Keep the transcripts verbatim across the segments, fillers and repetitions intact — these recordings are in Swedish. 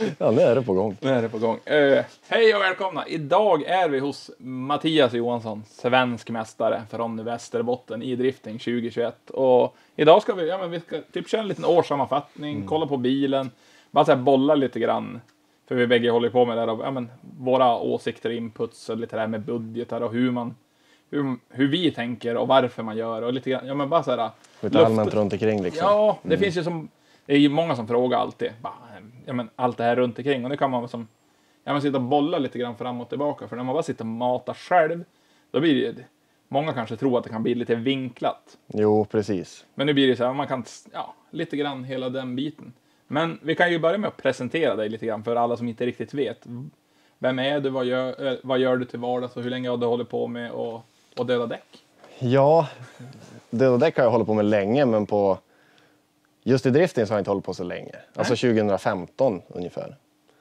Ja, nu är det på gång. Nu är det på gång. Uh, hej och välkomna. Idag är vi hos Mattias Johansson, svensk mästare från Västerbotten i drifting tjugo tjugoett. Och idag ska vi, ja, men vi ska typ köra en liten årssammanfattning, mm. kolla på bilen, bara så här bolla lite grann. För vi bägge håller på med det här, ja, men våra åsikter, inputs och lite där med budgetar och hur man hur, hur vi tänker och varför man gör och lite grann, ja men bara så här lite luftet. Allmänt runt omkring liksom. Ja, det mm. finns ju som det är ju många som frågar alltid bara, ja men allt det här runt omkring och det kan man som ja men sitta och bolla lite grann fram och tillbaka, för när man bara sitter och matar själv då blir det, många kanske tror att det kan bli lite vinklat. Jo, precis. Men nu blir det så här, man kan ja, lite grann hela den biten. Men vi kan ju börja med att presentera dig lite grann för alla som inte riktigt vet. Vem är du, vad gör, vad gör du till vardags och hur länge har du hållit på med och, och döda däck? Ja, döda däck har jag hållit på med länge, men på just i drifting så har jag inte hållit på så länge. Nej. Alltså tjugo femton ungefär.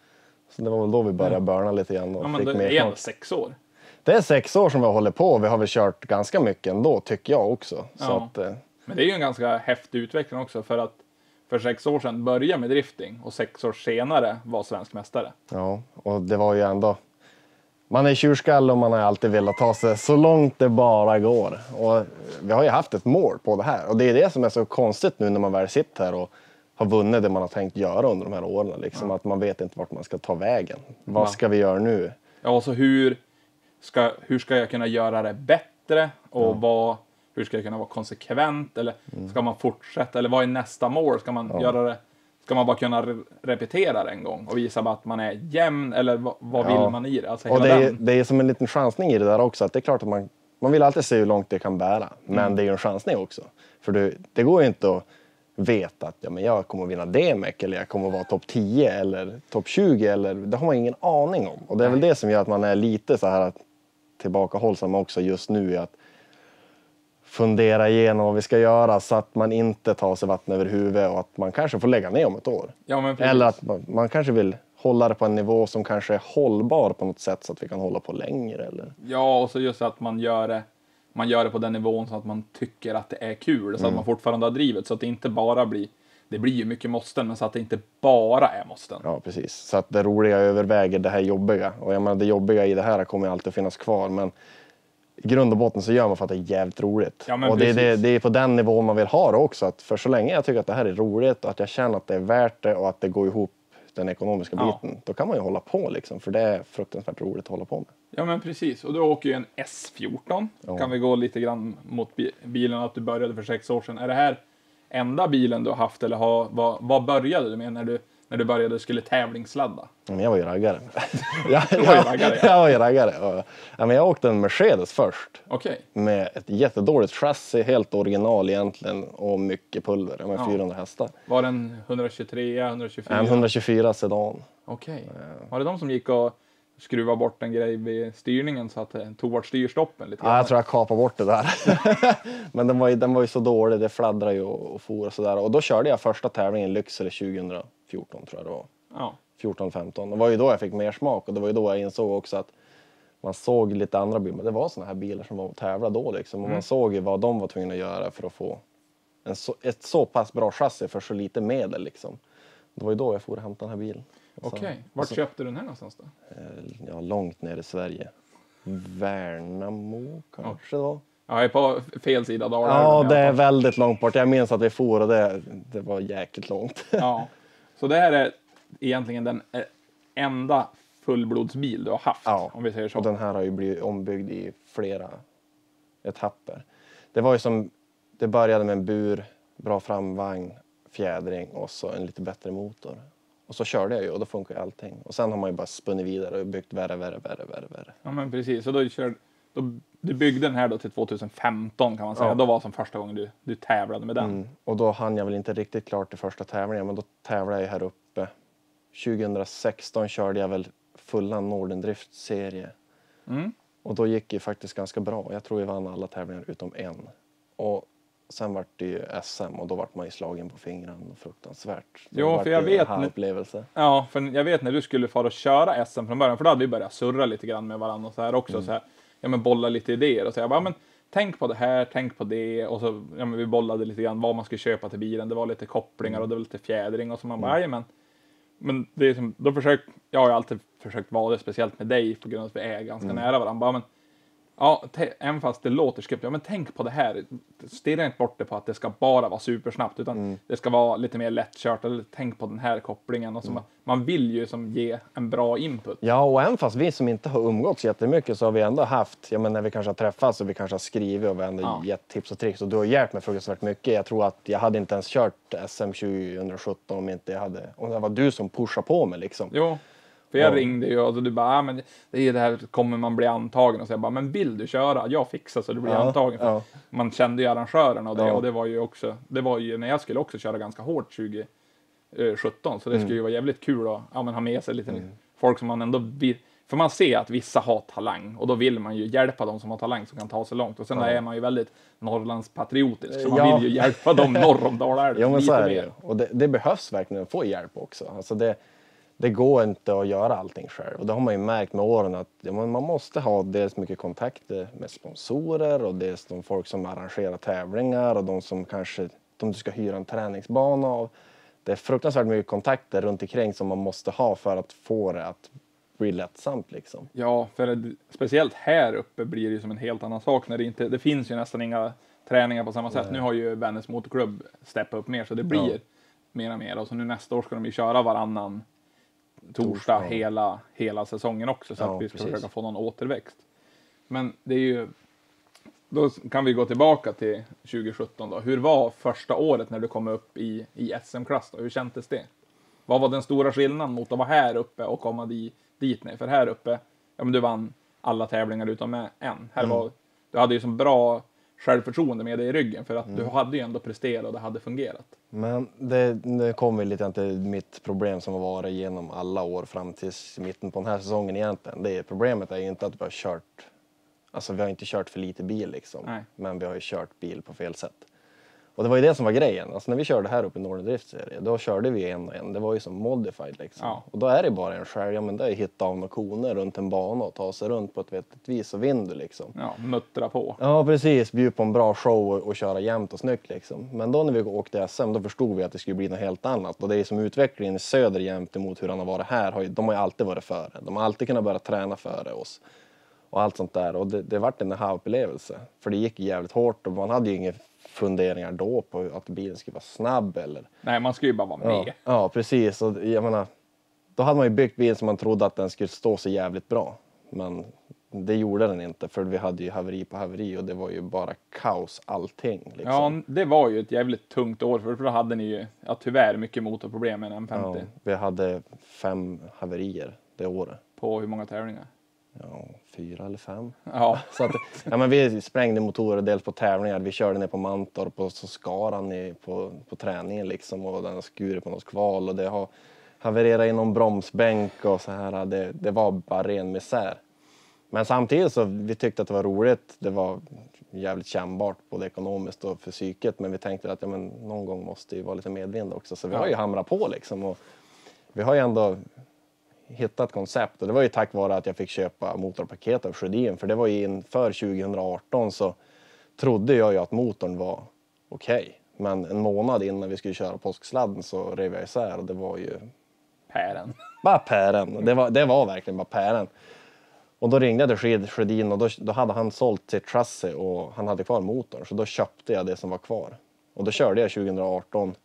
Så det var väl då vi började mm. börna lite grann. Och ja, men fick det mer är ändå sex år. Det är sex år som vi har hållit på och vi har väl kört ganska mycket ändå, tycker jag också. Så ja. att, eh... Men det är ju en ganska häftig utveckling också, för att för sex år sedan började med drifting och sex år senare var svensk mästare. Ja, och det var ju ändå... Man är tjurskall och man har alltid velat ta sig så långt det bara går. Och vi har ju haft ett mål på det här. Och det är det som är så konstigt nu när man väl sitter här och har vunnit det man har tänkt göra under de här åren. Liksom, ja. Att man vet inte vart man ska ta vägen. Vad ja. ska vi göra nu? Ja, och så hur ska, hur ska jag kunna göra det bättre? Och ja. vad, hur ska jag kunna vara konsekvent? Eller mm. ska man fortsätta? Eller vad är nästa mål? Ska man ja. göra det? Ska man bara kunna re- repetera det en gång och visa bara att man är jämn, eller vad, vad ja. vill man i det? Alltså, och det är, det är som en liten chansning i det där också, att det är klart att man, man vill alltid se hur långt det kan bära, men mm. det är ju en chansning också. För det, det går ju inte att veta att ja, men jag kommer att vinna D M E C eller jag kommer att vara topp tio eller topp tjugo, eller det har man ingen aning om. Och det är Nej. väl det som gör att man är lite så här tillbakahållsam också just nu, att fundera igenom vad vi ska göra så att man inte tar sig vatten över huvudet och att man kanske får lägga ner om ett år. Ja, men eller att man, man kanske vill hålla det på en nivå som kanske är hållbar på något sätt så att vi kan hålla på längre. Eller? Ja, och så just att man gör det, man gör det på den nivån så att man tycker att det är kul. Så mm. att man fortfarande har drivet, så att det inte bara blir, det blir ju mycket måsten, men så att det inte bara är måsten. Ja, precis. Så att det roliga överväger det här jobbiga. Och jag menar, det jobbiga i det här kommer alltid att finnas kvar, men i grund och botten så gör man för att det är jävligt roligt. Ja, och det är, det, det är på den nivån man vill ha det också. Att för så länge jag tycker att det här är roligt och att jag känner att det är värt det och att det går ihop den ekonomiska ja. biten, då kan man ju hålla på liksom. För det är fruktansvärt roligt att hålla på med. Ja, men precis. Och du åker ju en S fjorton. Ja. Kan vi gå lite grann mot bilen att du började för sex år sedan. Är det här enda bilen du har haft, eller har, vad, vad började du med när du När du började skulle tävlingsladda? Men jag var ju raggare. jag, jag, var ju raggare, ja. jag var ju raggare. Ja, men jag åkte en Mercedes först. Okay. Med ett jättedåligt chassi, helt original egentligen. Och mycket pulver, med ja. fyrahundra hästar. Var den etthundratjugotre, etthundratjugofyra? En etthundratjugofyra sedan. Okej. Okay. Ja. Var det de som gick och skruva bort en grej vid styrningen så att det tog bort styrstoppen lite? Ja, jag tror jag kapade bort det där. Men den var, ju, den var ju så dålig, det fladdrade ju och, och for och sådär. Och då körde jag första tävlingen i Lycksele tjugofjorton tror jag det var. Ja. fjorton femton. Det var ju då jag fick mer smak, och det var ju då jag insåg också att man såg lite andra bilar. Men det var såna här bilar som var att tävla då liksom. Och mm. man såg ju vad de var tvungna att göra för att få en så, ett så pass bra chassi för så lite medel liksom. Det var ju då jag får hämta den här bilen. Okej, okay. Vart så, köpte du den här någonstans då? Ja, långt ner i Sverige. Värnamo kanske det var. Ja, jag är på fel sida dagar. Ja, det är väldigt långt bort. Jag minns att vi for och det, det var jäkligt långt. Ja, så det här är egentligen den enda fullblodsbil du har haft, ja, om vi säger så. Och den här har ju blivit ombyggd i flera etapper. Det var ju som, det började med en bur, bra framvagn, fjädring och så en lite bättre motor. Och så körde jag ju och då funkar ju allting. Och sen har man ju bara spunnit vidare och byggt värre, värre, värre, värre, värre. Ja, men precis. Så då, kör, då du byggde den här då till tjugohundrafemton kan man säga. Ja. Då var som första gången du, du tävlade med den. Mm. Och då hann jag väl inte riktigt klart i första tävlingen, men då tävlade jag här uppe. tjugohundrasexton körde jag väl fulla Nordendrift-serie. Mm. Och då gick det faktiskt ganska bra. Jag tror jag vann alla tävlingar utom en. Och sen var det ju S M och då var man ju slagen på fingrarna. Fruktansvärt. Jo, för jag vet, upplevelse. Ja, för jag vet när du skulle fara och köra S M från början, för då hade vi börjat surra lite grann med varandra och så här också. Mm. Så här, ja, men bolla lite idéer och så jag bara, men tänk på det här, tänk på det. Och så, ja, men vi bollade lite grann vad man skulle köpa till bilen. Det var lite kopplingar och det var lite fjädring och så man bara, mm. men men det är som, då försöker, jag har ju alltid försökt vara det, speciellt med dig, på grund av att vi är ganska Mm. nära varandra. Bara, men, ja, te- även fast det låter skript, ja men tänk på det här. Stirra inte bort det på att det ska bara vara supersnabbt, utan Mm. det ska vara lite mer lättkört, eller tänk på den här kopplingen. Och så Mm. man, man vill ju som ge en bra input. Ja, och även fast vi som inte har umgåtts jättemycket så har vi ändå haft, ja men när vi kanske har träffats och vi kanske har skrivit och vi har ändå Ja. gett tips och tricks. Och du har hjälpt mig fruktansvärt mycket. Jag tror att jag hade inte ens kört S M tjugohundrasjutton om inte jag hade, om det var du som pushade på mig liksom. Jo, för jag Ja. ringde ju och du bara, ah, men det är det här, kommer man bli antagen? Och så jag bara, men vill du köra? Jag fixar så du blir Ja, antagen. För ja. Man kände ju arrangören och det, Ja. och det var ju också, det var ju när jag skulle också köra ganska hårt tjugosjutton, så det skulle ju vara jävligt kul att ja, men ha med sig lite folk som man ändå vill, för man ser att vissa har talang och då vill man ju hjälpa dem som har talang som kan ta sig långt, och sen Ja. är man ju väldigt Norrlandspatriotisk, så man Ja. vill ju hjälpa dem norr om Dalälven Ja, men så lite är det ju. mer. Och det, det behövs verkligen att få hjälp också. Alltså det, det går inte att göra allting själv. Och det har man ju märkt med åren att ja, man man måste ha dels mycket kontakter med sponsorer och dels de folk som arrangerar tävlingar och de som kanske de du ska hyra en träningsbana av. Det är fruktansvärt mycket kontakter runt omkring som man måste ha för att få det att bli lättsamt liksom. Ja, för det, speciellt här uppe blir det ju som en helt annan sak när det inte, det finns ju nästan inga träningar på samma sätt. Nu har ju Vännäs Motorklubb steppat upp mer, så det blir Ja. mer och mer. Och så nu nästa år ska de ju köra varannan torsdag, Torsdag, ja. hela, hela säsongen också, så Ja, att vi ska precis. försöka få någon återväxt. Men det är ju, då kan vi gå tillbaka till tjugosjutton då. Hur var första året när du kom upp i, i S M-klass då? Hur kändes det? Vad var den stora skillnaden mot att vara här uppe och komma di, dit ner? För här uppe, ja men du vann alla tävlingar utom med en. Här Mm. var, du hade ju som bra självförtroende med dig i ryggen, för att Mm. du hade ju ändå presterat och det hade fungerat. Men det, det kommer lite till mitt problem som har varit genom alla år fram till mitten på den här säsongen egentligen. Det är, problemet är ju inte att vi har kört, alltså vi har inte kört för lite bil liksom. Nej. Men vi har ju kört bil på fel sätt. Och det var ju det som var grejen. Alltså när vi körde här uppe i Northern Drift-serie, då körde vi en och en. Det var ju som modified liksom. Ja. Och då är det bara en själv, ja men det är att hitta av några koner runt en bana och ta sig runt på ett vettigt vis och vinner du liksom. Ja, muttra på. Ja precis, bjuda på en bra show och, och köra jämnt och snyggt liksom. Men då när vi åkte S M då förstod vi att det skulle bli något helt annat. Och det är som utvecklingen i söder jämt emot hur han har varit här, har ju, de har ju alltid varit före. De har alltid kunnat börja träna före oss. Och allt sånt där. Och det, det vart en aha-upplevelse. För det gick jävligt hårt och man hade ju inga funderingar då på att bilen skulle vara snabb eller... Nej, man ska ju bara vara Ja, med. ja precis. Och jag menar, då hade man ju byggt bilen som man trodde att den skulle stå sig jävligt bra. Men det gjorde den inte, för vi hade ju haveri på haveri och det var ju bara kaos allting. Liksom. Ja, det var ju ett jävligt tungt år, för då hade ni ju, ja, tyvärr mycket motorproblem med en M femtio. Ja, vi hade fem haverier det året. På hur många tävlingar? Ja, fyra eller fem. Ja, Så att, ja, men vi sprängde motorer dels på tävlingar. Vi körde ner på Mantorp och så skar han i, på, på träningen liksom. Och den har skurit på något kval och det har havererat i någon bromsbänk och så här. Det, det var bara ren misär. Men samtidigt så vi tyckte att det var roligt. Det var jävligt kännbart både ekonomiskt och för psyket. Men vi tänkte att ja, men någon gång måste ju vara lite medvind också. Så vi har ju hamrat på liksom. Och vi har ju ändå hittat koncept. Och det var ju tack vare att jag fick köpa motorpaket av Sjödin. För det var ju inför tjugohundraarton så trodde jag ju att motorn var okej. Okay. Men en månad innan vi skulle köra påsksladden så rev jag isär. Och det var ju pären. bara pären. Det var, det var verkligen bara pären. Och då ringde jag till Sjödin och då, då hade han sålt sitt chassi och han hade kvar motorn. Så då köpte jag det som var kvar. Och då körde jag tjugohundraarton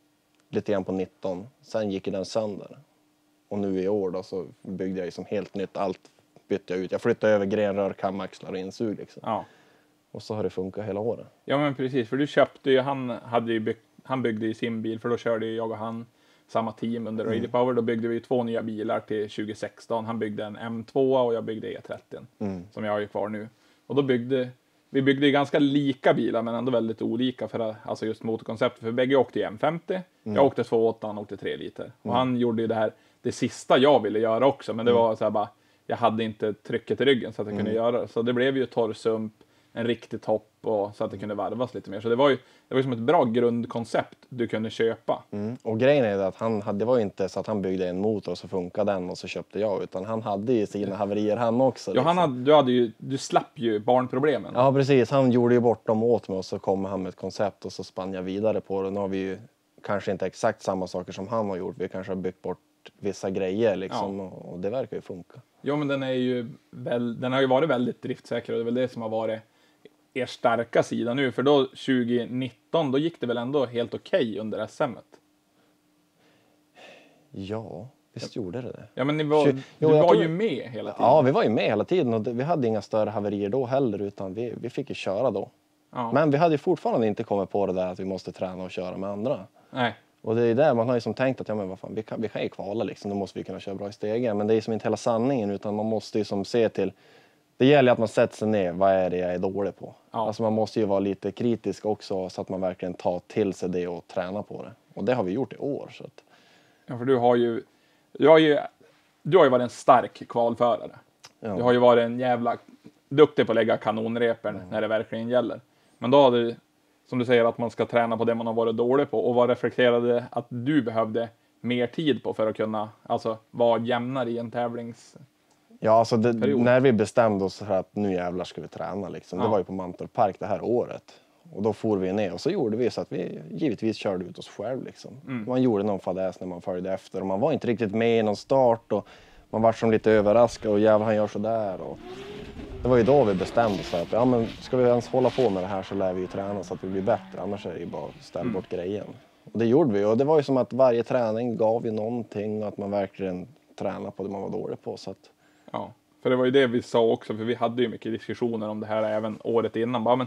lite grann på nitton. Sen gick den sönder. Och nu i år då så byggde jag ju som helt nytt. Allt bytte jag ut. Jag flyttade över grenrör, kamaxlar och insug liksom. Ja. Och så har det funkat hela året. Ja, men precis, för du köpte ju, han hade ju byggt, han byggde ju sin bil, för då körde ju jag och han samma team under Mm. Radio Power. Då byggde vi ju två nya bilar till tjugohundrasexton. Han byggde en M två och jag byggde E trettio Mm. som jag har ju kvar nu. Och då byggde vi byggde ju ganska lika bilar, men ändå väldigt olika för alltså just motorkonceptet. För bägge åkte ju M femtio. Mm. Jag åkte två åtta, han åkte tre liter. Och han gjorde ju det här, det sista jag ville göra också, men det Mm. var så här bara, jag hade inte trycket i ryggen så att jag kunde göra det. Så det blev ju torrsump, en riktig topp och så att det kunde varvas lite mer. Så det var ju det var ju som ett bra grundkoncept du kunde köpa. Mm. Och grejen är att han hade, det var ju inte så att han byggde en motor och så funkade den och så köpte jag. Utan han hade ju sina haverier han också. Ja, Liksom. han hade, du, hade ju, du slapp ju barnproblemen. Ja precis, han gjorde ju bort dem åt mig och så kom han med ett koncept och så spann jag vidare på det. Nu har vi ju kanske inte exakt samma saker som han har gjort. Vi kanske har byggt bort vissa grejer liksom, ja. och, och det verkar ju funka. Ja, men den är ju väl, den har ju varit väldigt driftsäker och det är väl det som har varit er starka sida nu. För då tjugonitton, då gick det väl ändå helt okej okay under S M-et? Ja, visst ja. gjorde det det. Ja, men ni var, Tju- du jo, var tror... ju med hela tiden. Ja, vi var ju med hela tiden och det, vi hade inga större haverier då heller, utan vi, vi fick ju köra då. Ja. Men vi hade ju fortfarande inte kommit på det där att vi måste träna och köra med andra. Nej. Och det är där man har ju som tänkt att ja, men vad fan, vi, kan, vi kan ju kvala liksom, då måste vi kunna köra bra i stegen. Men det är ju som inte hela sanningen, utan man måste ju som se till, det gäller att man sätter sig ner, vad är det jag är dålig på? Ja. Alltså man måste ju vara lite kritisk också så att man verkligen tar till sig det och tränar på det. Och det har vi gjort i år. Så att... Ja, för du har ju, du har ju, du har ju varit en stark kvalförare. Ja. Du har ju varit en jävla duktig på att lägga kanonrepen mm. när det verkligen gäller. Men då hade, som du säger, att man ska träna på det man har varit dålig på. Och vad reflekterade att du behövde mer tid på för att kunna alltså, vara jämnare i en tävlings... Ja, alltså det, när vi bestämde oss för att nu jävlar ska vi träna liksom. Ja. Det var ju på Mantorp Park det här året. Och då for vi ner och så gjorde vi så att vi givetvis körde ut oss själv liksom. Mm. Man gjorde någon fadäs när man följde efter och man var inte riktigt med i någon start och man var som lite överraskad och jävlar han gör så där och det var ju då vi bestämde oss för att ja men ska vi ens hålla på med det här så lär vi ju träna så att vi blir bättre, annars är det ju bara att ställa mm. bort grejen. Och det gjorde vi och det var ju som att varje träning gav ju någonting och att man verkligen tränade på det man var dålig på så att... Ja, för det var ju det vi sa också, för vi hade ju mycket diskussioner om det här även året innan. Bara, men,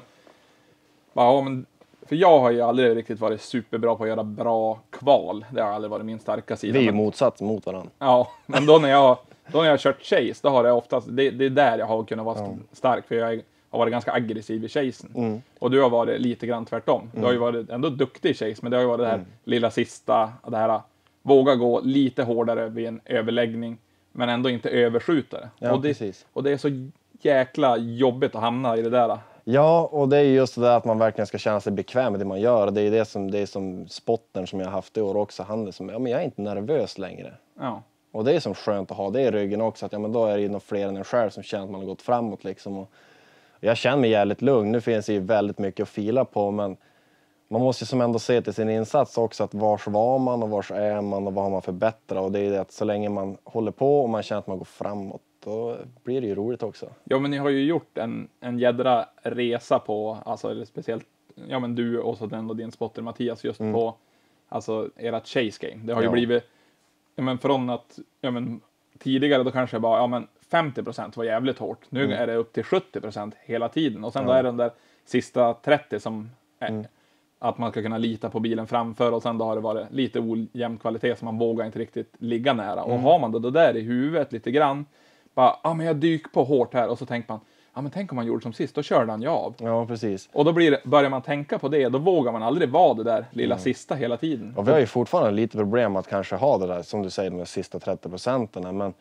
bara, ja, men, för jag har ju aldrig riktigt varit superbra på att göra bra kval. Det har aldrig varit min starka sida. Vi är ju men, motsats mot varandra. Ja, men då när jag, då när jag har kört chase, då har det oftast, det, det är där jag har kunnat vara ja. stark. För jag har varit ganska aggressiv i chasen. Mm. Och du har varit lite grann tvärtom. Mm. Du har ju varit ändå duktig i chase, men det har ju varit det här mm. lilla sista, det här våga gå lite hårdare vid en överläggning. Men ändå inte överskjuta det. Ja, och det. Precis. Och det är så jäkla jobbigt att hamna i det där. Ja, och det är just det där att man verkligen ska känna sig bekväm med det man gör. Det är det som, det är som spotten som jag har haft i år också. Han är som, ja men jag är inte nervös längre. Ja. Och det är som skönt att ha det i ryggen också. Att ja men då är det ju nog fler än en själv som känner att man har gått framåt liksom. Och jag känner mig jävligt lugn. Nu finns det ju väldigt mycket att fila på, men man måste ju som ändå se till sin insats också att vars var man och vars är man och vad har man förbättrat. Och det är det att så länge man håller på och man känner att man går framåt, då blir det ju roligt också. Ja, men ni har ju gjort en, en jädra resa på, alltså speciellt, ja men du och så den och din spotter Mattias just mm. på, alltså ert chase game. Det har ju ja. blivit, ja men från att, ja men tidigare då kanske bara, ja men femtio procent var jävligt hårt. Nu mm. är det upp till sjuttio procent hela tiden. Och sen ja. då är det den där sista trettio som är, mm. att man ska kunna lita på bilen framför och sen då har det varit lite ojämn kvalitet så man vågar inte riktigt ligga nära. Mm. Och har man då det där i huvudet lite grann, bara, ja ah, men jag dyker på hårt här och så tänker man, ja ah, men tänk om man gjorde som sist, då körde han ju av. Ja, precis. Och då blir det, börjar man tänka på det, då vågar man aldrig vara det där lilla mm. sista hela tiden. Och vi har ju fortfarande lite problem att kanske ha det där, som du säger, de där sista trettio procenten, men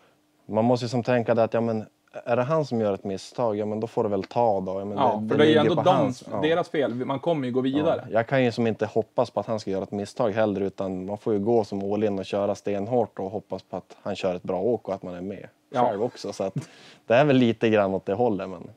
man måste ju som tänka det att, ja men är det han som gör ett misstag, ja men då får det väl ta då. Ja, men ja det, för det det är ju ändå de, hans, ja. deras fel, man kommer ju gå vidare. Ja, jag kan ju som inte hoppas på att han ska göra ett misstag heller, utan man får ju gå som all in och köra stenhårt och hoppas på att han kör ett bra åk och att man är med ja. själv också. Så att det är väl lite grann åt det hållet, men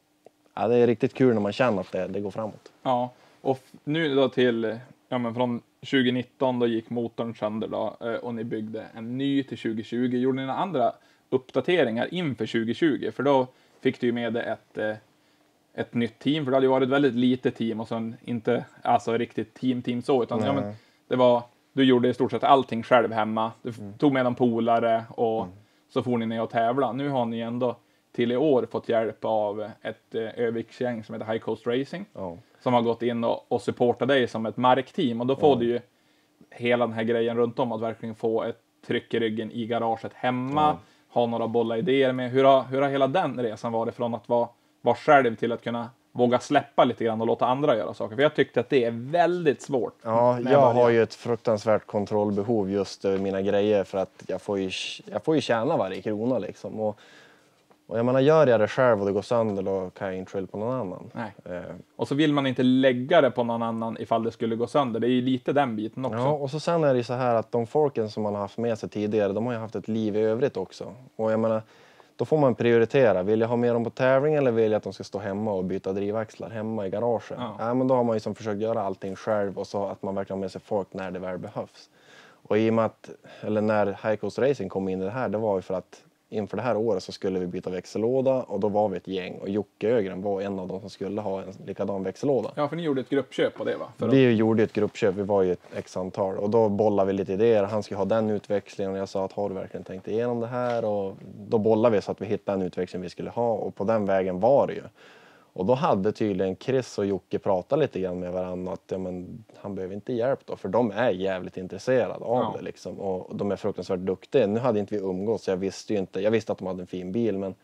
ja, det är riktigt kul när man känner att det, det går framåt. Ja, och nu då till, ja men från tjugonitton då gick motorn sönder då och ni byggde en ny till tjugo tjugo. Gjorde ni några andra uppdateringar inför tjugo tjugo? För då fick du ju med dig ett, ett nytt team, för det hade ju varit ett väldigt litet team och sen inte alltså riktigt team-team så, utan ja, men det var, du gjorde i stort sett allting själv hemma. Du mm. tog med en polare och mm. så får ni ner och tävla. Nu har ni ändå till i år fått hjälp av ett eh, Öviksgäng som heter High Coast Racing. Oh. Som har gått in och, och supportat dig som ett markteam. Och då får oh. du ju hela den här grejen runt om att verkligen få ett tryck i ryggen i garaget hemma. Oh. Ha några bolla idéer med. Hur har, hur har hela den resan varit från att vara, vara själv till att kunna våga släppa lite grann och låta andra göra saker? För jag tyckte att det är väldigt svårt. Ja, jag, jag har ju ett fruktansvärt kontrollbehov just över mina grejer, för att jag får ju, jag får ju tjäna varje krona liksom. Och, och jag menar, gör jag det själv och det går sönder, då kan jag inte skylla på någon annan. Nej. Eh. Och så vill man inte lägga det på någon annan ifall det skulle gå sönder. Det är ju lite den biten också. Ja, och så sen är det så här att de folken som man har haft med sig tidigare, de har ju haft ett liv i övrigt också. Och jag menar, då får man prioritera. Vill jag ha med dem på tävling eller vill jag att de ska stå hemma och byta drivaxlar hemma i garaget? Ja. Ja, men då har man ju som försökt göra allting själv och så att man verkligen har med sig folk när det väl behövs. Och i och med att, eller när High Coast Racing kom in i det här, det var ju för att inför det här året så skulle vi byta växellåda och då var vi ett gäng och Jocke Ögren var en av dem som skulle ha en likadan växellåda. Ja, för ni gjorde ett gruppköp på det va? För vi att... gjorde ett gruppköp, vi var ju ett x antal och då bollade vi lite idéer. Han skulle ha den utväxlingen och jag sa att har du verkligen tänkt igenom det här? Och då bollade vi så att vi hittade en utväxling vi skulle ha och på den vägen var det ju. Och då hade tydligen Chris och Jocke pratat lite grann med varandra att ja, men, han behöver inte hjälp då. För de är jävligt intresserade av ja. det liksom. Och de är fruktansvärt duktiga. Nu hade inte vi umgås så jag visste ju inte. Jag visste att de hade en fin bil men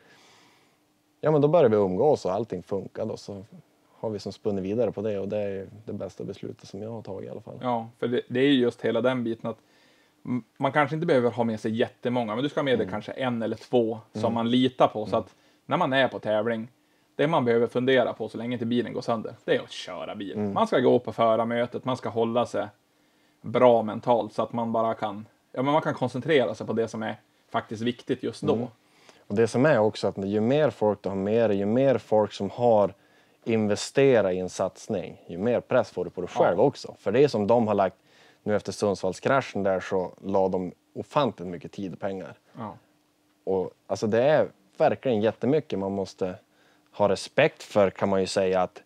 ja men då började vi umgås och allting funkade. Och så har vi som spunnit vidare på det och det är det bästa beslutet som jag har tagit i alla fall. Ja, för det, det är ju just hela den biten att man kanske inte behöver ha med sig jättemånga. Men du ska ha med mm. dig kanske en eller två som mm. man litar på. Så att när man är på tävling det man behöver fundera på så länge inte bilen går sönder, det är att köra bil. Mm. Man ska gå på förarmötet, man ska hålla sig bra mentalt så att man bara kan, ja men man kan koncentrera sig på det som är faktiskt viktigt just då. Mm. Och det som är också att ju mer folk du har med dig, ju mer folk som har investerat i en satsning, ju mer press får du på dig själv ja. också. För det är som de har lagt, nu efter Sundsvallskraschen där så la de ofantligt mycket tid och pengar. Ja. Och alltså det är verkligen jättemycket man måste ha respekt för kan man ju säga att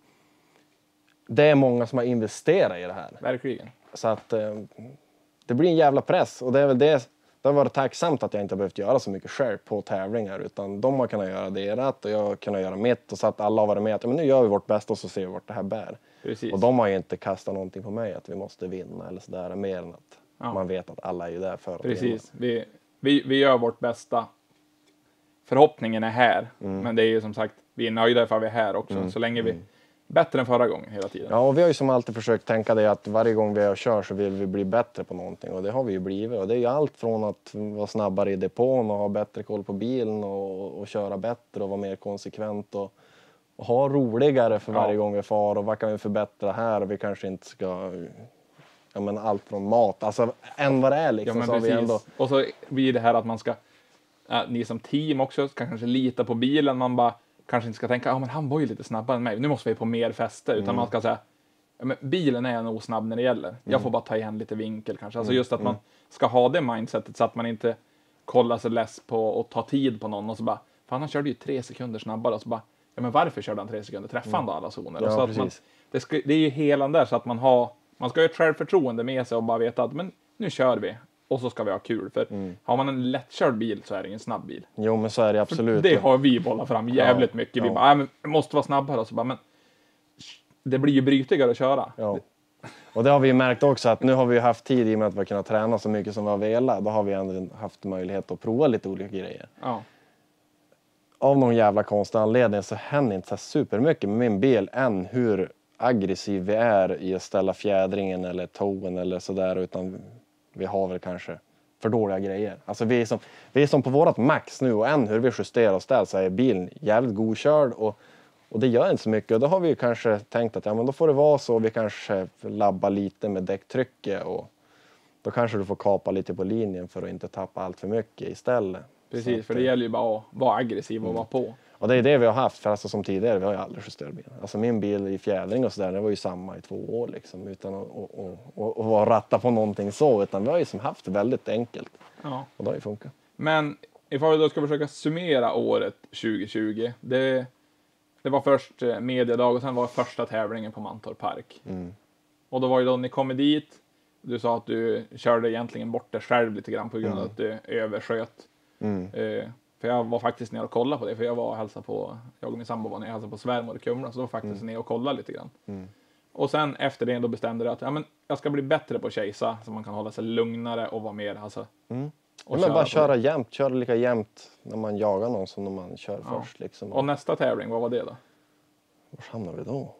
det är många som har investerat i det här. Verkligen. Så att eh, det blir en jävla press och det är väl det, det har varit tacksamt att jag inte har behövt göra så mycket själv på tävlingar utan de har kunnat göra det rätt och jag har kunnat göra mitt och så att alla har varit med att ja, men nu gör vi vårt bästa och så ser vi vart det här bär. Precis. Och de har ju inte kastat någonting på mig att vi måste vinna eller sådär mer än att ja. man vet att alla är ju där för att Precis. Vi, vi, vi gör vårt bästa. Förhoppningen är här, mm. men det är ju som sagt vi är nöjda för att vi är här också, mm. så länge vi mm. bättre än förra gången hela tiden. Ja, och vi har ju som alltid försökt tänka det att varje gång vi är och kör så vill vi bli bättre på någonting och det har vi ju blivit. Och det är ju allt från att vara snabbare i depån och ha bättre koll på bilen och, och köra bättre och vara mer konsekvent och, och ha roligare för varje ja. gång vi far och vad kan vi förbättra här och vi kanske inte ska, ja men allt från mat, alltså än vad det är liksom. Ja, men så har vi ändå... Och så blir det här att man ska, äh, ni som team också ska kanske lita på bilen, man bara kanske inte ska tänka, ja ah, men han var ju lite snabbare än mig, nu måste vi på mer fester, utan mm. man ska säga, ja, men bilen är nog snabb när det gäller, mm. jag får bara ta igen lite vinkel kanske, alltså just att mm. man ska ha det mindsetet så att man inte kollar sig less på och ta tid på någon och så bara, fan han körde ju tre sekunder snabbare och så bara, ja men varför körde han tre sekunder, träffade han då alla zoner? Ja, och så att man, det, ska, det är ju hela där så att man har, man ska ha ett självförtroende med sig och bara veta att men nu kör vi. Och så ska vi ha kul. För mm. har man en lättkörd bil så är det ingen snabb bil. Jo, men så är det absolut. För det har vi bollat fram jävligt ja, mycket. Vi ja. bara, nej, men det måste vara snabbare. Och så bara, men det blir ju brytigare att köra. Ja. Och det har vi ju märkt också att nu har vi haft tid i och med att vi har kunnat träna så mycket som vi har velat. Då har vi ändå haft möjlighet att prova lite olika grejer. Ja. Av någon jävla konstig anledning så händer inte så supermycket med min bil än hur aggressiv vi är i att ställa fjädringen eller toen eller sådär, utan vi har väl kanske för dåliga grejer. Alltså vi är som, vi är som på vårat max nu och än hur vi justerar och ställer så är bilen jävligt godkörd och, och det gör inte så mycket. Och då har vi kanske tänkt att ja, men då får det vara så, vi kanske labbar lite med däcktrycket och då kanske du får kapa lite på linjen för att inte tappa allt för mycket istället. Precis, att, för det gäller ju bara att vara aggressiv och mm. vara på. Och det är det vi har haft, för alltså som tidigare, vi har ju aldrig justerat bilen. Alltså min bil i fjädring och sådär, det var ju samma i två år liksom, utan att och, och, och, och vara ratta på någonting så, utan vi har ju som haft det väldigt enkelt. Ja. Och det har ju funkat. Men ifall vi då ska försöka summera året tjugo tjugo, det, det var först mediedag och sen var första tävlingen på Mantorp Park. Mm. Och då var ju då ni kom dit, du sa att du körde egentligen bort dig själv lite grann på grund av mm. att du översköt. Mm. Uh, För jag var faktiskt nere och kollade på det. För jag var och hälsade på, jag och min sambo var nere och hälsade på svärmor i Kumla. Så då var faktiskt mm. nere och kollade lite grann. Mm. Och sen efter det då bestämde jag att ja, men jag ska bli bättre på att chasa. Så man kan hålla sig lugnare och vara mer alltså. Mm. Och ja, men bara köra jämnt. Köra lika jämnt när man jagar någon som när man kör ja. först. Liksom. Och nästa tävling, vad var det då? Var hamnade vi då?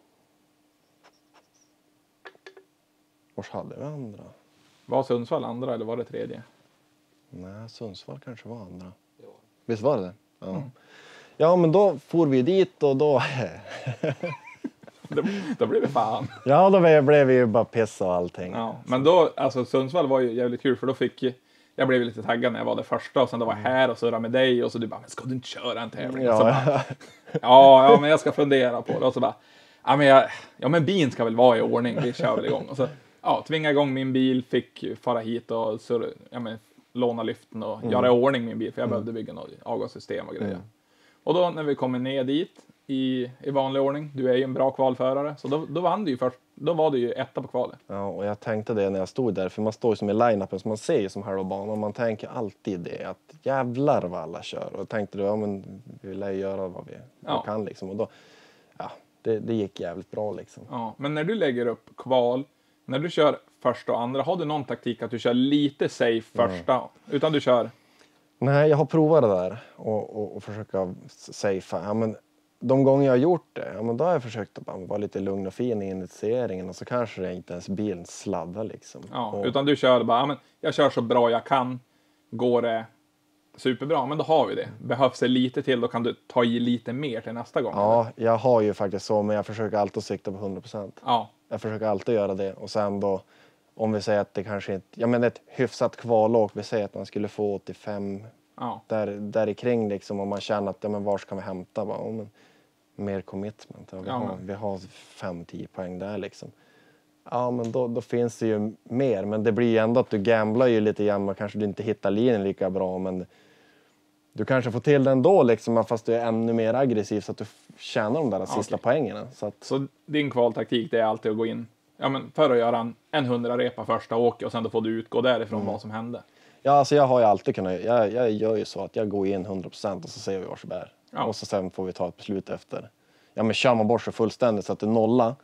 Var hade vi andra? Var Sundsvall andra eller var det tredje? Nej, Sundsvall kanske var andra. Visst var det det? Ja. Mm. Ja, men då får vi dit och då... då, då blev det fan. Ja, då blev vi ju bara pissa och allting. Ja, men då, alltså Sundsvall var ju jävligt kul för då fick jag blev lite taggad när jag var det första och sen då var jag här och surrade med dig och så du bara, men ska du inte köra en tävling? Ja, så bara, ja, ja, men jag ska fundera på det och så bara, ja men, jag, ja, men bin ska väl vara i ordning, vi kör väl igång. Och så ja, tvinga igång min bil, fick fara hit och så, ja, men, låna lyften och mm. göra i ordning min bil, för jag mm. behövde bygga något avgassystem och grejer. Mm. Och då när vi kommer ner dit i, i vanlig ordning, du är ju en bra kvalförare, så då, då vann du ju först, då var du ju etta på kvalet. Ja, och jag tänkte det när jag stod där, för man står ju som i line-upen, så man ser ju som halva banan, och man tänker alltid det, att jävlar vad alla kör. Och jag tänkte då, ja men vi lär göra vad vi ja. kan liksom, och då, ja, det, det gick jävligt bra liksom. Ja, men när du lägger upp kval, när du kör första och andra, har du någon taktik att du kör lite safe första, mm. utan du kör? Nej, jag har provat det där och, och, och försöka safea. Ja, men de gånger jag har gjort det, ja, men då har jag försökt att vara lite lugn och fin i initieringen, och så kanske det inte ens bilen sladdar liksom. Ja, och, utan du kör bara, ja, men jag kör så bra jag kan, går det superbra, men då har vi det. Behövs det lite till, då kan du ta i lite mer till nästa gång. Ja, eller? Jag har ju faktiskt så, men jag försöker alltid sikta på hundra procent. Ja. Jag försöker alltid göra det, och sen då, om vi säger att det kanske inte, ja men ett hyfsat kvalåk, vi säger att man skulle få åttiofem, ja. där, där i kring liksom, om man känner att, ja men var ska vi hämta? Bara, oh, men, mer commitment, ja, vi, ja, har, vi har fem till tio poäng där liksom. Ja, men då, då finns det ju mer, men det blir ju ändå att du gamblar ju lite grann, man kanske du inte hittar linjen lika bra, men du kanske får till den då liksom, fast du är ännu mer aggressiv så att du tjänar de där okay. sista poängerna. Så, att... så din kvaltaktik, det är alltid att gå in, ja men för att göra en, en hundra repa första åket, och sen då får du utgå därifrån mm. vad som hände. Ja, alltså jag har ju alltid kunnat, jag, jag gör ju så att jag går in hundra procent och så ser vi vars det bär. Ja. Och så sen får vi ta ett beslut efter. Ja, men kör man bort så fullständigt så att det nolla.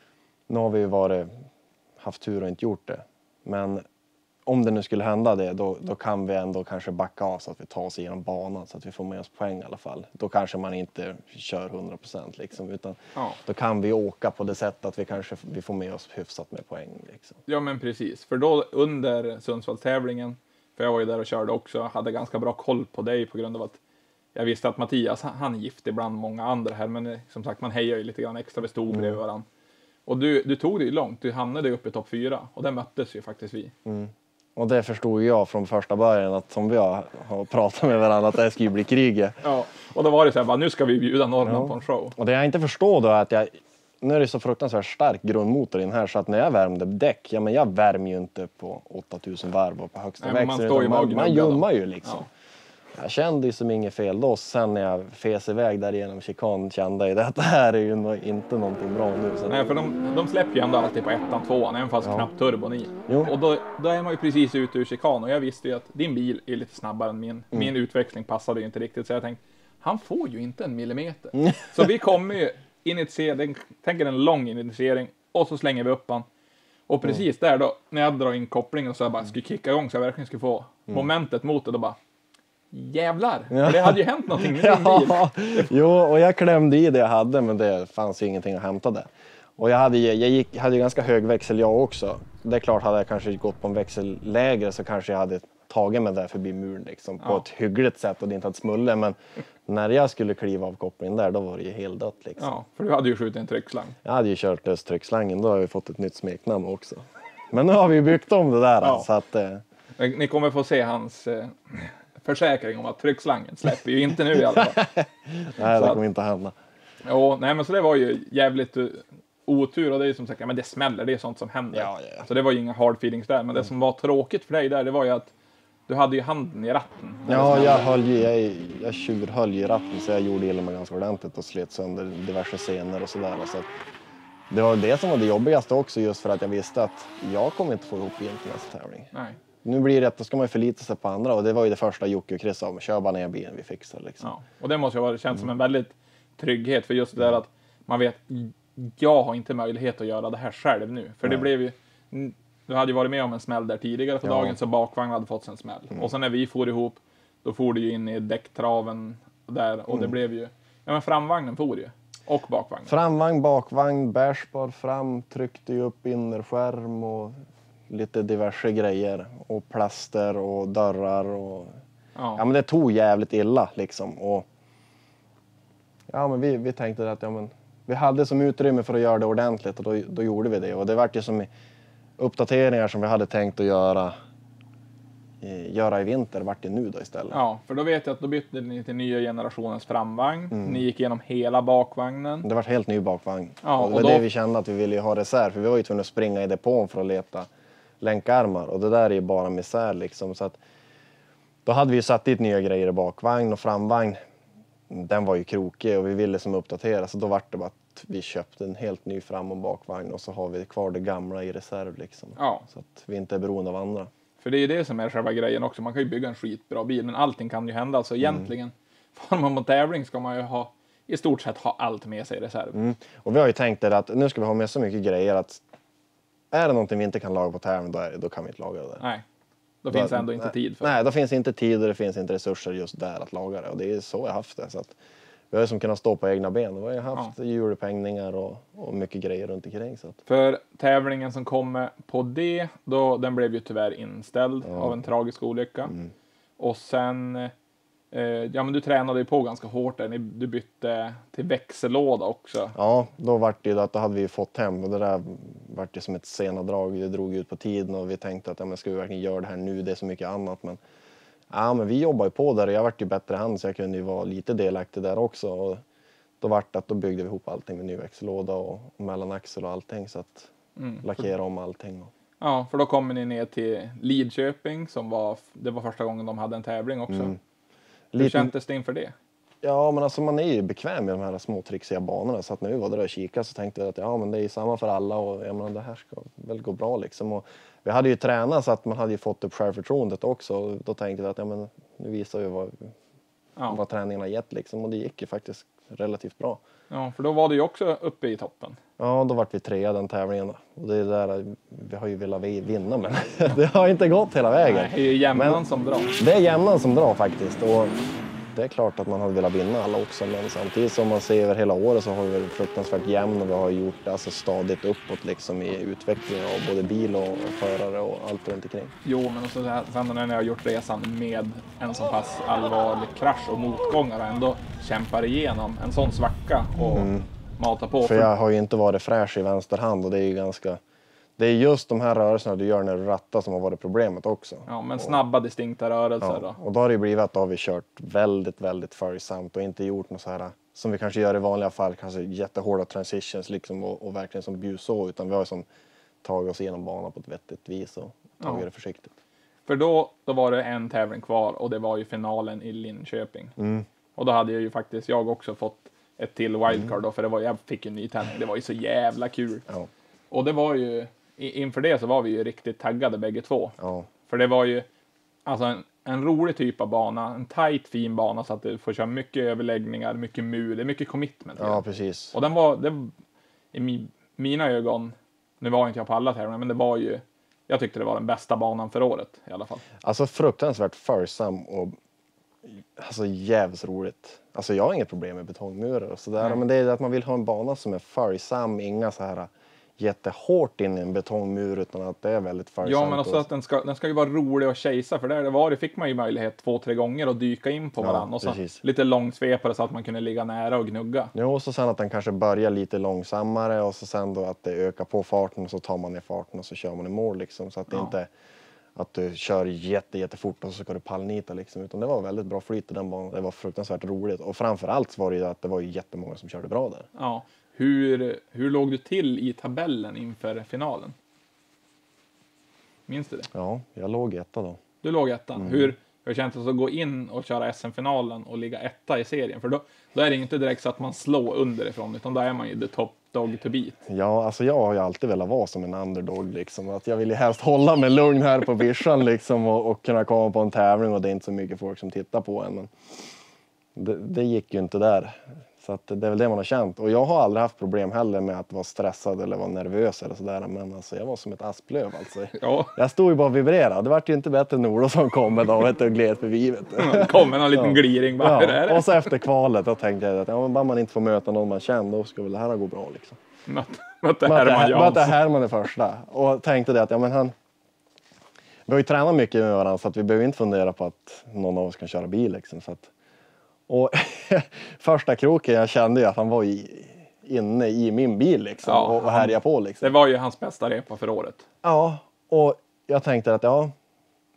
Nu har vi ju varit, haft tur och inte gjort det. Men om det nu skulle hända det, då, då kan vi ändå kanske backa av så att vi tar oss igenom banan så att vi får med oss poäng i alla fall. Då kanske man inte kör hundra procent liksom, utan ja. då kan vi åka på det sättet att vi kanske vi får med oss hyfsat med poäng. Liksom. Ja, men precis. För då under Sundsvallstävlingen, för jag var ju där och körde också, hade ganska bra koll på dig på grund av att jag visste att Mattias, han är gift ibland många andra här, men som sagt, man hejar ju lite grann extra, vi stod bredvid mm. varandra. Och du, du tog det ju långt, du hamnade uppe i topp fyra, och där möttes ju faktiskt vi. Mm. Och det förstod jag från första början, att som vi har, har pratat med varandra, att det skulle bli kriget. Ja, och då var det så här, bara, nu ska vi bjuda Norrland ja. på en show. Och det jag inte förstår då är att jag, nu är det så fruktansvärt stark grundmotor i den här, så att när jag värmde däck, ja men jag värmer ju inte på åttatusen varv och på högsta växeln. Man står ju man, man jummar ju liksom. Ja. Jag kände ju som inget fel då, sen när jag fes iväg där genom chikan kände jag att det här är ju no- inte någonting bra nu. Så nej, för de, de släpper ju ändå alltid på ettan, tvåan, även fast ja. knappt turbon i. Jo. Och då, då är man ju precis ute ur chikan, och jag visste ju att din bil är lite snabbare än min. Mm. Min utväxling passade ju inte riktigt, så jag tänkte, han får ju inte en millimeter. Mm. Så vi kommer ju initiera, tänker en lång initiering, och så slänger vi upp han. Och precis mm. där då, när jag drar in kopplingen och så jag bara skulle kicka igång så jag verkligen skulle få mm. momentet mot det, då bara jävlar, ja. för det hade ju hänt någonting med din ja. bil. Jo, och jag klämde i det jag hade, men det fanns ju ingenting att hämta där. Och jag hade, jag gick, hade ju ganska hög växel jag också. Det är klart, hade jag kanske gått på en växel lägre så kanske jag hade tagit mig där förbi muren liksom, på ja. ett hyggligt sätt och det inte hade smulle. Men när jag skulle kliva av kopplingen där, då var det ju helt dött liksom. Ja, för du hade ju skjutit en tryckslang. Jag hade ju kört lös tryckslangen, då har jag fått ett nytt smeknamn också. Men nu har vi byggt om det där. Ja. Så att, eh... Ni kommer få se hans... Eh... försäkring om att tryckslangen släpper ju inte nu i alla fall. Nej, det kommer inte hända. Jo, nej, men så det var ju jävligt uh, otur, och det är ju som sagt, ja, men det smäller, det är sånt som händer. Ja, ja. Så det var ju inga hard feelings där, men mm. det som var tråkigt för dig där, det var ju att du hade ju handen i ratten. Ja, jag höll ju, jag, jag tjurhöll ju i ratten, så jag gjorde illa mig ganska ordentligt och slet sönder diverse scener och sådär. Så det var det som var det jobbigaste också, just för att jag visste att jag kommer inte få ihop bilen till nästa tävling. Nej. Nu blir det rätt, då ska man ju förlita sig på andra, och det var ju det första Jocke och Chris sa, men kör bara ner bilen, vi fixar liksom. Ja, och det måste ju vara känt mm. som en väldigt trygghet, för just det där att man vet, jag har inte möjlighet att göra det här själv nu, för Nej. det blev ju, du hade ju varit med om en smäll där tidigare på ja. dagen, så bakvagnen hade fått en smäll. Mm. Och sen när vi for ihop, då for du ju in i däcktraven där, och mm. det blev ju, ja men framvagnen for ju, och bakvagnen. Framvagn, bakvagn, bärspar fram, tryckte ju upp innerskärm och lite diverse grejer, och plaster och dörrar och ja, ja men det tog jävligt illa liksom, och ja men vi, vi tänkte att ja men vi hade som utrymme för att göra det ordentligt, och då, då gjorde vi det, och det var ju som uppdateringar som vi hade tänkt att göra eh, göra i vinter vart det nu då istället. Ja, för då vet jag att då bytte ni till nya generationens framvagn. Mm. Ni gick igenom hela bakvagnen. Det var helt ny bakvagn. Ja, och det var och då- det vi kände att vi ville ha reserv. För vi var ju tvungna att springa i depån för att leta länkarmar. Och det där är ju bara misär liksom. Så att, då hade vi ju satt dit nya grejer i bakvagn och framvagn. Den var ju krokig och vi ville som uppdatera. Så då var det bara att vi köpte en helt ny fram- och bakvagn. Och så har vi kvar det gamla i reserv liksom. Ja. Så att vi inte är beroende av andra. För det är ju det som är själva grejen också. Man kan ju bygga en skitbra bil, men allting kan ju hända. Så egentligen, får man på tävling ska man ju ha, i stort sett ha allt med sig i reserv. Mm. Och vi har ju tänkt det att nu ska vi ha med så mycket grejer att är det någonting vi inte kan laga på tävling, då, är, då kan vi inte laga det där. Nej, då finns det ändå inte nej, tid för. Nej, då finns det inte tid och det finns inte resurser just där att laga det. Och det är så jag har haft det. Så att vi har ju som kunnat stå på egna ben. Vi har ju haft ja. hjulupphängningar och, och mycket grejer runt omkring. Så att. För tävlingen som kommer på det, då, den blev ju tyvärr inställd Ja. av en tragisk olycka. Mm. Och sen, eh, ja men du tränade ju på ganska hårt där. Ni, du bytte till växellåda också. Ja, då var det ju att då hade vi fått hem och det där var det som ett senadrag. Det drog ut på tiden och vi tänkte att ja, men ska vi verkligen göra det här nu? Det är så mycket annat. Men, ja, men vi jobbar ju på där och jag vart ju bättre hand så jag kunde ju vara lite delaktig där också. Och då var det att då byggde vi ihop allting med ny växellåda och, och mellanaxel och allting så att Mm. lackera om allting. Ja, för då kommer ni ner till Lidköping som var, det var första gången de hade en tävling också. Mm. Hur Lite- kändes det inför det? Ja, men alltså man är ju bekväm med de här små trixiga banorna. Så att när vi var där och kikade så tänkte jag att ja, men det är ju samma för alla och jag menar, det här ska väl gå bra liksom. Och vi hade ju tränat så att man hade ju fått upp självförtroendet också. Och då tänkte jag att ja, men nu visar vi vad, Ja. vad träningen har gett liksom. Och det gick ju faktiskt relativt bra. Ja, för då var du ju också uppe i toppen. Ja, då vart vi trea den tävlingen då. Och det är där vi har ju velat vi- vinna men det har inte gått hela vägen. Nej, det är ju jämnan Men- som drar. Det är jämnan som drar faktiskt. Och det är klart att man hade velat vinna alla också. Men samtidigt som man ser över hela året så har vi varit fruktansvärt jämn. Och vi har gjort det alltså stadigt uppåt liksom i utvecklingen av både bil och, och förare och allt runt omkring. Jo, men och så här, sen när ni har gjort resan med en så pass allvarlig krasch och motgångar och ändå kämpar igenom en sån svacka och matar på. För jag har ju inte varit fräsch i vänster hand och det är ju ganska... Det är just de här rörelserna du gör när du rattar som har varit problemet också. Ja, men snabba distinkta rörelser Ja, då. och då har det blivit att då har vi kört väldigt, väldigt följsamt och inte gjort något så här som vi kanske gör i vanliga fall, kanske jättehårda transitions liksom och, och verkligen som bjus så, utan vi har som tagit oss igenom banan på ett vettigt vis och tagit Ja. det försiktigt. För då, då var det en tävling kvar och det var ju finalen i Linköping. Mm. Och då hade jag ju faktiskt jag också fått ett till wildcard då, för det var, jag fick en ny tävling. Det var ju så jävla kul. Ja, Och det var ju, i- inför det så var vi ju riktigt taggade bägge två. ja, För det var ju alltså en, en rolig typ av bana, en tight fin bana så att du får köra mycket överläggningar, mycket mur, det är mycket commitment. i ja den. precis. Och den var, det, i mi, mina ögon, nu var inte jag på alla tävlingar, men det var ju, jag tyckte det var den bästa banan för året i alla fall. Alltså fruktansvärt följsam och alltså jävligt roligt. Alltså jag har inget problem med betongmurar och sådär, Nej. men det är att man vill ha en bana som är följsam, inga så här jättehårt in i en betongmur utan att det är väldigt följsamt. Ja, men också och- att den ska, den ska ju vara rolig att chasea, för där det var det fick man ju möjlighet två, tre gånger att dyka in på Ja, varandra. Och så precis. lite långsvepare så att man kunde ligga nära och gnugga. Jo, och så sen att den kanske börjar lite långsammare och så sen då att det ökar på farten och så tar man ner farten och så kör man i mål liksom. Så att det Ja. inte att du kör jätte, jättefort och så ska du pallnita liksom. Utan det var väldigt bra flyt i den banan. Det var fruktansvärt roligt. Och framförallt var det ju att det var ju jättemånga som körde bra där. Ja. Hur, hur låg du till i tabellen inför finalen? Minns du det? Ja, jag låg etta då. Du låg ettan. Mm. Hur, hur känns det att gå in och köra S M-finalen och ligga etta i serien? För då, då är det inte direkt så att man slår underifrån, utan då är man ju the top dog to beat. Ja, alltså jag har ju alltid velat vara som en underdog liksom. Att jag vill ju helst hålla mig lugn här på vischan liksom och, och kunna komma på en tävling och det är inte så mycket folk som tittar på en. Men det, det gick ju inte där. Så att det är väl det man har känt. Och jag har aldrig haft problem heller med att vara stressad eller vara nervös eller sådär. Men alltså jag var som ett asplöv alltså. Ja, Jag stod ju bara och vibrerade. Det vart ju inte bättre än Nolo som kom med då, vet du, och gled förbi, vet du. det kommer någon liten Ja. gliring bara. Hur är Ja, det? och så efter kvalet då tänkte jag att ja, men bara man inte får möta någon man känner, då ska väl det här gå bra liksom. Mötte, mötte Mötte Herman mötte Jansson. Herman det första och tänkte det att ja, men han, vi har ju tränat mycket med varandra så att vi behöver inte fundera på att någon av oss kan köra bil liksom. Så att, och första kroken jag kände ju att han var i, inne i min bil liksom Ja, och, och härjade på liksom. Det var ju hans bästa repa för året. Ja, och jag tänkte att ja,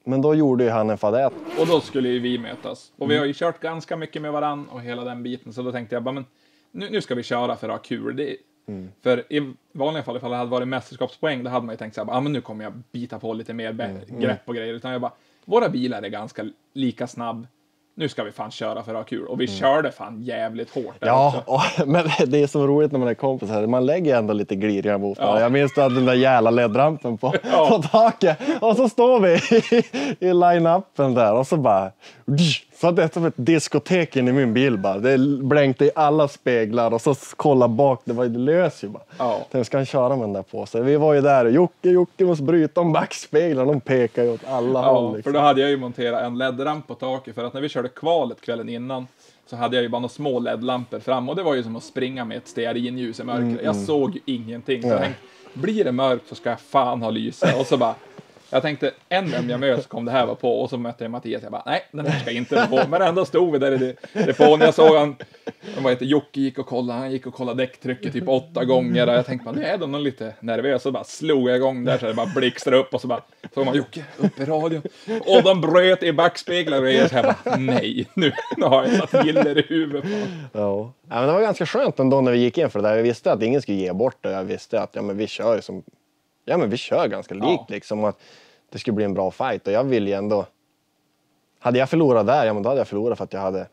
Men då gjorde ju han en fadät. Och då skulle ju vi mötas. Och vi har ju kört ganska mycket med varann och hela den biten. Så då tänkte jag bara, men nu, nu ska vi köra för att ha kul. Det, mm. För i vanliga fall, ifall det hade varit mästerskapspoäng, då hade man ju tänkt så här, ja ah, men nu kommer jag bita på lite mer mm. grepp och grejer. Utan jag bara, våra bilar är ganska lika snabb. Nu ska vi fan köra för att ha kul. Och vi mm. körde fan jävligt hårt där ja, också. Och, men det är så roligt när man är kompisar. Man lägger ändå lite gliringar mot varandra. Ja. Jag minns att den där jävla ledrampen på, ja. på taket. Och så står vi i, i line-upen där. Och så bara... Så det är som ett diskotek in i min bil bara. Det blänkte i alla speglar. Och så kolla bak. Det var ju lös ju bara. Ja. Tänk, ska han köra med den där på sig? Vi var ju där. Jocke, Jocke måste bryta om backspeglar. De pekar ju åt alla ja, håll. Liksom. För då hade jag ju monterat en L E D-ramp på taket. För att när vi körde kvalet kvällen innan, så hade jag ju bara några små L E D-lampor fram. Och det var ju som att springa med ett stearinljus i mörkret. Mm, jag mm. såg ju ingenting. Så jag tänkte, blir det mörkt så ska jag fan ha lyse. Och så bara... Jag tänkte, än om jag möts kom det här var på. Och så mötte jag Mattias. Jag bara, nej, den här ska inte vara på. Men ändå stod vi där i depån. Jag såg han, vad heter Jocke gick och kollade. Han gick och kollade däcktrycket typ åtta gånger. Och jag tänkte, bara, nu är de nog lite nervösa. Så bara slog jag igång där så det bara blixtrade upp. Och så bara, såg man Jocke upp i radion. Och de bröt i backspeglar och grejer. Så jag bara, nej, nu, nu har jag satt giller i huvudet på. Ja. Ja, men det var ganska skönt ändå när vi gick in för det där. Jag visste att ingen skulle ge bort det. Jag visste att ja, men vi kör som... Ja, men vi kör ganska likt ja. liksom. Och att det skulle bli en bra fight. Och jag vill ju ändå... Hade jag förlorat där, ja men då hade jag förlorat för att jag hade...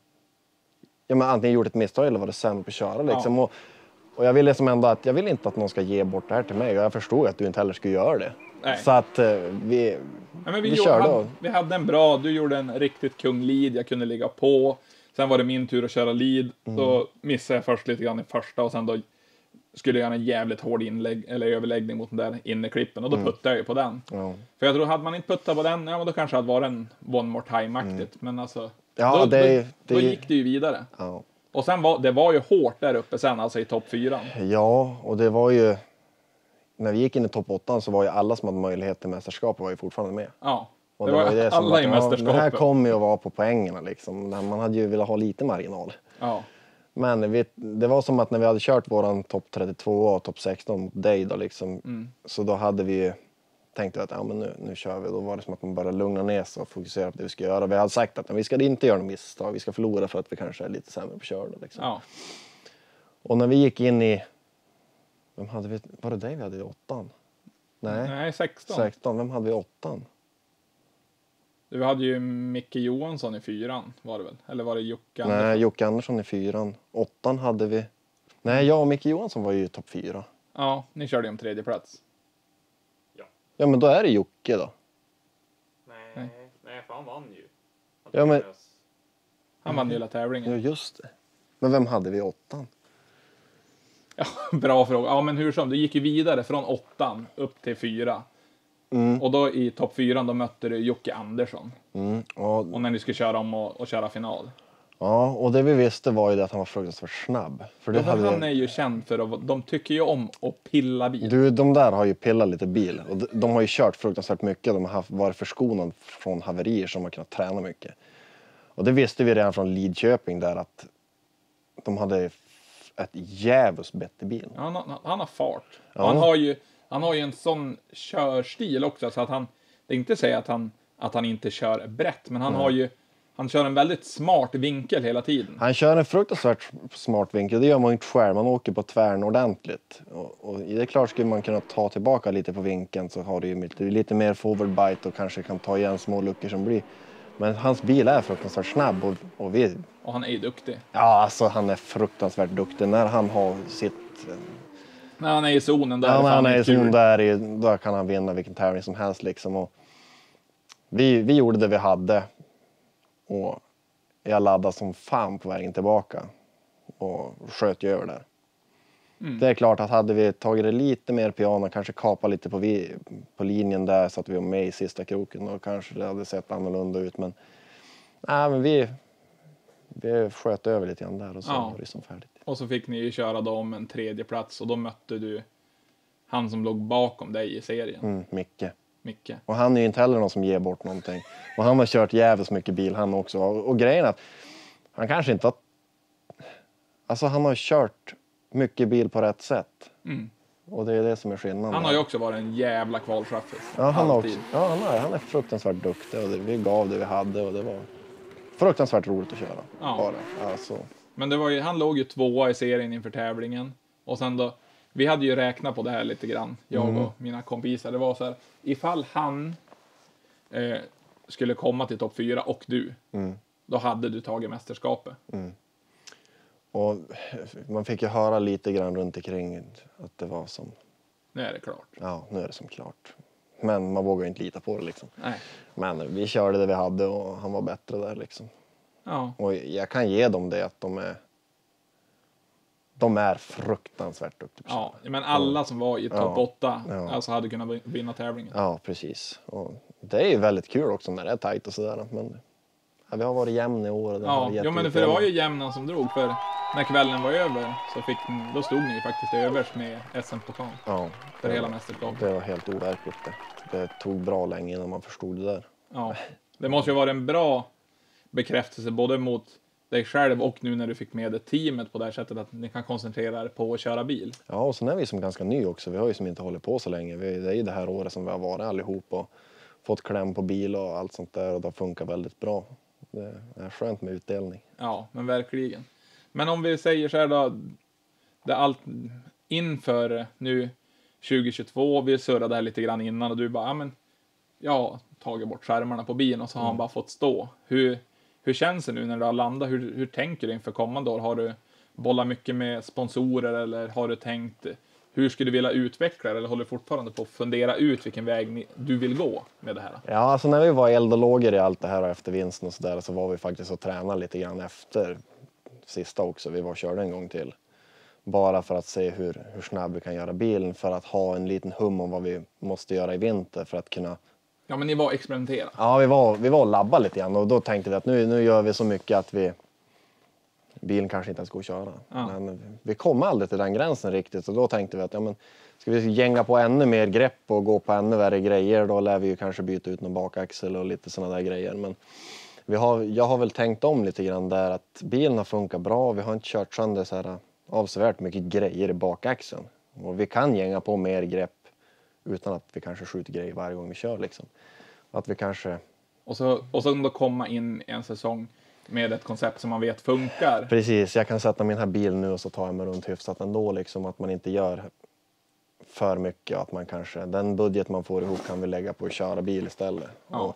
Ja men antingen gjort ett misstag eller var det sämre på att köra liksom. Ja. Och, och jag vill liksom ändå att... Jag vill inte att någon ska ge bort det här till mig. Och jag förstod att du inte heller skulle göra det. Nej. Så att uh, vi... Ja, men vi, vi gjorde, körde. Hade, vi hade en bra... Du gjorde en riktigt kung lead. Jag kunde ligga på. Sen var det min tur att köra lead. Mm. Så missade jag först lite grann i första. Och sen då... skulle jag göra en jävligt hård inlägg, eller överläggning mot den där inneklippen. Och då mm. puttade jag ju på den. Ja. För jag tror, hade man inte puttat på den, ja men då kanske det hade varit en one more time-aktigt. Mm. Men alltså, ja, då, det, då, det, då gick det ju vidare. Ja. Och sen var det var ju hårt där uppe sen, alltså i topp fyran. Ja, och det var ju... När vi gick in i topp åttan så var ju alla som hade möjlighet till mästerskap var ju fortfarande med. Ja, och det, det var, var ju det alla som i att, mästerskapet. Ja, det här kommer ju att vara på poängerna liksom. Man hade ju velat ha lite marginal. Ja. Men vi, det var som att när vi hade kört våran topp trettiotvå och topp sexton mot dig då liksom. Mm. Så då hade vi tänkt att ja, men nu, nu kör vi. Då var det som att man bara lugna ner sig och fokusera på det vi ska göra. Vi hade sagt att vi ska inte göra något misstag. Vi ska förlora för att vi kanske är lite sämre på körda liksom. Ja. Och när vi gick in i... Vem hade vi, var det dig vi hade i åttan? Nej, Nej sexton. sexton. Vem hade vi i åttan? Du hade ju Micke Johansson i fyran, var det väl? Eller var det Jocke Andersson? Nej, Jocke Andersson i fyran. Åttan hade vi... Nej, jag och Micke Johansson var ju topp fyra. Ja, ni körde ju om tredje plats. Ja. Ja, men då är det Jocke då. Nej, nej, nej för han vann ju. Han ja, men... Han vann ju hela tävlingen. Ja, just det. Men vem hade vi i åttan? Ja, bra fråga. Ja, men hur som, du gick ju vidare från åttan upp till fyra. Mm. Och då i topp fyran då mötte du Jocke Andersson. Mm. Och, och när ni skulle köra om och, och köra final. Ja, och det vi visste var ju det att han var fruktansvärt snabb. För det ja, hade... Han är ju känd för att de tycker ju om att pilla bil. Du, de där har ju pillat lite bil. Och de, de har ju kört fruktansvärt mycket. De har haft, varit förskonade från haverier som har kunnat träna mycket. Och det visste vi redan från Lidköping där att de hade ett jävligt bättre bil. Ja, han, han, han har fart. Ja. Han har ju... Han har ju en sån körstil också så att han, det är inte säga att han, att han inte kör brett, men han mm. har ju, han kör en väldigt smart vinkel hela tiden. Han kör en fruktansvärt smart vinkel, det gör man inte själv, man åker på tvärn ordentligt. Och, och det är klart, skulle man kunna ta tillbaka lite på vinkeln så har det ju lite, lite mer forward bite och kanske kan ta igen små luckor som blir. Men hans bil är fruktansvärt snabb och, och vi... Och han är ju duktig. Ja, alltså han är fruktansvärt duktig när han har sitt... När han är i zonen där. Ja, när han är i zonen där, då kan han vinna vilken tävling som helst liksom. Och vi, vi gjorde det vi hade. Och jag laddade som fan på vägen tillbaka. Och sköt ju över där. Mm. Det är klart att hade vi tagit det lite mer piano, kanske kapat lite på, vi, på linjen där så att vi var med i sista kroken. Och kanske det hade sett annorlunda ut. Men, nej, men vi, vi sköt över lite grann där och så ja. Var det som färdigt. Och så fick ni ju köra då om en tredje plats och då mötte du han som låg bakom dig i serien. Mm, Micke. Micke. Och han är ju inte heller någon som ger bort någonting. Och han har kört jävligt mycket bil han också. Och, och grejen är att han kanske inte har... Alltså han har kört mycket bil på rätt sätt. Mm. Och det är det som är skillnaden. Han har ju också varit en jävla kvalchaffis. Ja, han, har Alltid. också, ja, han, är, han är fruktansvärt duktig och det, vi gav det vi hade och det var fruktansvärt roligt att köra. Ja. Bara. Alltså. Men det var ju, han låg ju tvåa i serien inför tävlingen. Och sen då, vi hade ju räknat på det här lite grann, jag Mm. och mina kompisar. Det var så här, ifall han eh, skulle komma till topp fyra och du, Mm. då hade du tagit mästerskapet. Och man fick ju höra lite grann runt omkring att det var som, Nu är det klart. ja, nu är det som klart. Men man vågar ju inte lita på det liksom. Nej. Men vi körde det vi hade och han var bättre där liksom. Ja. Och jag kan ge dem det att de är de är fruktansvärt duktiga på Ja, men alla som var i topp Ja. åtta Ja. alltså hade kunnat vin- vinna tävlingen. Ja, precis. Och det är ju väldigt kul också när det är tajt och sådär. Men ja, vi har varit jämn i år. Och det har Ja, gett jo, men ut för det var en- ju jämnan som drog. För när kvällen var över så fick, då stod ni ju faktiskt överst med S M-pokalen Ja, för det hela var- mästerskapet. Det var helt overkligt det. Det tog bra länge innan man förstod det där. Ja. Det måste ju vara en bra bekräftelse både mot dig själv och nu när du fick med det teamet på det här sättet att ni kan koncentrera er på att köra bil. Ja, och sen är vi som ganska ny också. Vi har ju som inte hållit på så länge. Vi, det är ju det här året som vi har varit allihop och fått kläm på bil och allt sånt där och det funkar väldigt bra. Det är skönt med utdelning. Ja, men verkligen. Men om vi säger så här då, det allt inför nu tjugohundratjugotvå, vi surrade här lite grann innan och du bara, ja men jag har tagit bort skärmarna på bilen och så har han bara fått stå. Hur, hur känns det nu när du har landat? Hur, hur tänker du inför kommande år? Har du bollat mycket med sponsorer eller har du tänkt, hur skulle du vilja utveckla det eller håller du fortfarande på att fundera ut vilken väg ni, du vill gå med det här? Ja, alltså när vi var eld och lågor i allt det här och efter vinsten och så där så var vi faktiskt och tränade lite grann efter sista också. Vi var och körde en gång till. Bara för att se hur, hur snabb vi kan göra bilen för att ha en liten hum om vad vi måste göra i vinter för att kunna. Ja, men ni var experimentera. Ja, vi var, vi var och labba lite grann och då tänkte vi att nu, nu gör vi så mycket att vi bilen kanske inte ens går att köra. Ja. Men vi kom aldrig till den gränsen riktigt och då tänkte vi att ja, men, ska vi gänga på ännu mer grepp och gå på ännu värre grejer då lär vi ju kanske byta ut någon bakaxel och lite sådana där grejer. Men vi har, jag har väl tänkt om lite grann där att bilen har funkat bra. Vi har inte kört sönder så här avsevärt mycket grejer i bakaxeln. Och vi kan gänga på mer grepp utan att vi kanske skjuter grejer varje gång vi kör liksom. Att vi kanske... Och så, och så då komma in i en säsong med ett koncept som man vet funkar. Precis, jag kan sätta min här bil nu och så tar jag mig runt hyfsat ändå liksom. Att man inte gör för mycket och att man kanske... Den budget man får ihop kan vi lägga på att köra bil istället. Ja. Och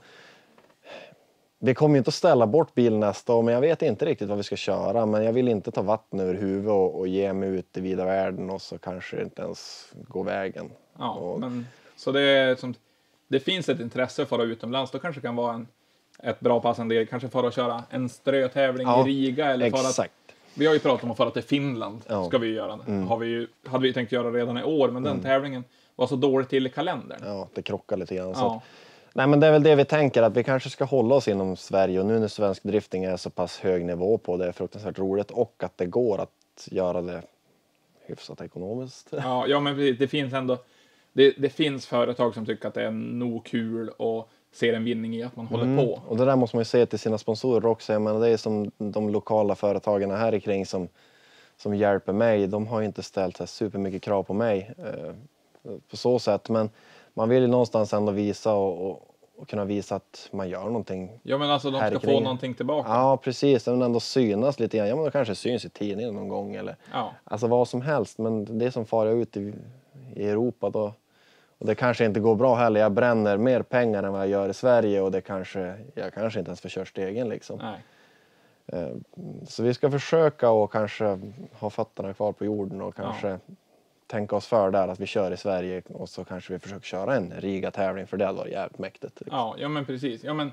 vi kommer ju inte att ställa bort bilen nästa år, men jag vet inte riktigt vad vi ska köra. Men jag vill inte ta vatten ur huvudet och, och ge mig ut i vida världen och så kanske inte ens gå vägen. Ja, och, men så det är som det finns ett intresse för att utomlands, då kanske kan vara en ett bra passande del, kanske för att köra en strötävling Ja, i Riga eller för att exakt. vi har ju pratat om att fara till Finland, Ja. ska vi ju göra. Har vi ju, hade vi tänkt göra redan i år, men den tävlingen var så dåligt till i kalendern. Ja, det krockar lite grann. Så Ja. att, nej, men det är väl det vi tänker, att vi kanske ska hålla oss inom Sverige. Och nu när svensk drifting är så pass hög nivå på det är fruktansvärt roligt och att det går att göra det hyfsat ekonomiskt. Ja, ja, men precis, det finns ändå det, det finns företag som tycker att det är nog kul och ser en vinning i att man håller på. Och det där måste man ju se till sina sponsorer också. Jag menar, det är som de lokala företagen här kring som, som hjälper mig. De har ju inte ställt så här supermycket krav på mig eh, på så sätt. Men man vill ju någonstans ändå visa och, och, och kunna visa att man gör någonting. Ja, men alltså de Här ska få kring. någonting tillbaka. Ja, precis. Men ändå synas lite grann. Ja, men det kanske syns i tidningen någon gång. Eller, Ja. alltså vad som helst. Men det som far ut i, i Europa då. Och det kanske inte går bra heller. Jag bränner mer pengar än vad jag gör i Sverige. Och det kanske, jag kanske inte ens får köra stegen liksom. Nej. Eh, Så vi ska försöka och kanske ha fötterna kvar på jorden och kanske Ja. tänka oss för där att vi kör i Sverige och så kanske vi försöker köra en Riga-tävling för det hade varit jävligt mäktigt. Liksom. Ja, ja, men precis. Ja, men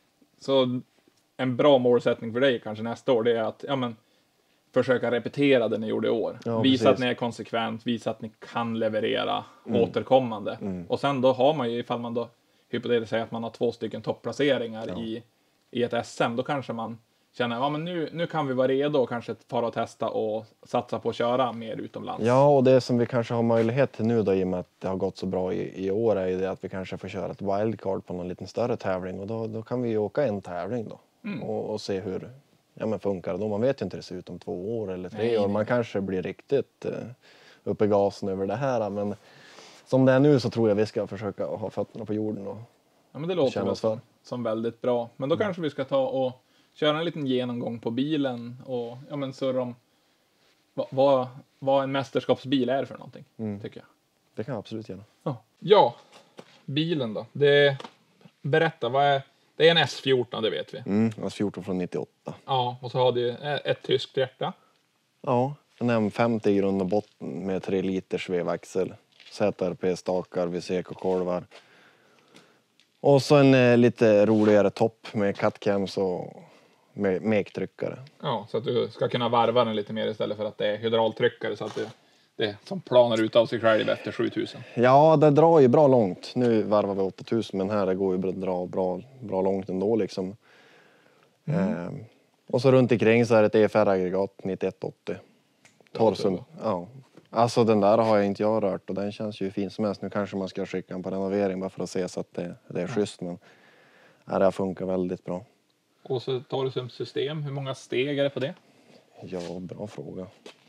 så en bra målsättning för dig kanske nästa år, det är att ja, men försöka repetera det ni gjorde i år. Ja, visa precis. att ni är konsekvent, visa att ni kan leverera återkommande. Och sen då har man ju, ifall man då hypotetiskt säger att man har två stycken topplaceringar Ja. i, i ett S M, då kanske man känner, ja men nu, nu kan vi vara redo och kanske fara och testa och satsa på att köra mer utomlands. Ja, och det som vi kanske har möjlighet till nu då i och med att det har gått så bra i, i år är ju det att vi kanske får köra ett wildcard på någon liten större tävling och då, då kan vi ju åka en tävling då och, och se hur ja, men funkar det då. Man vet ju inte hur det ser ut om två år eller tre Nej, år. nej. Man kanske blir riktigt eh, upp i gasen över det här. Men som det är nu så tror jag vi ska försöka ha fötterna på jorden och Ja, men det låter känna väl oss för. som, som väldigt bra. Men då kanske vi ska ta och köra en liten genomgång på bilen och ja, men surra om vad, vad, vad en mästerskapsbil är för någonting, Mm. tycker jag. Det kan jag absolut göra. Ja, ja bilen då. Det, berätta, vad är, det är en S fjorton, det vet vi. Mm, alltså fjorton från nittioåtta. Ja, och så har du ett tyskt hjärta. Ja, en M femtio i grund och botten med tre liters vevaxel. Z R P-stakar, V C K-kolvar. Och så en eh, lite roligare topp med catcams och med mektryckare. Ja, så att du ska kunna varva den lite mer istället för att det är hydraultryckare så att det, det som planar ut av sig själv efter sjutusen. Ja, det drar ju bra långt. Nu varvar vi åttatusen, men här det går ju att dra bra, bra långt ändå liksom. Mm. Eh, och så runt omkring så är det ett E F R-aggregat nittioett åttio. Torsum, ja. Alltså den där har jag inte jag rört och den känns ju fin som helst. Nu kanske man ska skicka den på renovering bara för att se så att det, det är schysst. Men ja, det funkar väldigt bra. Och så tar du som system, hur många steg är det på det? Ja, bra fråga.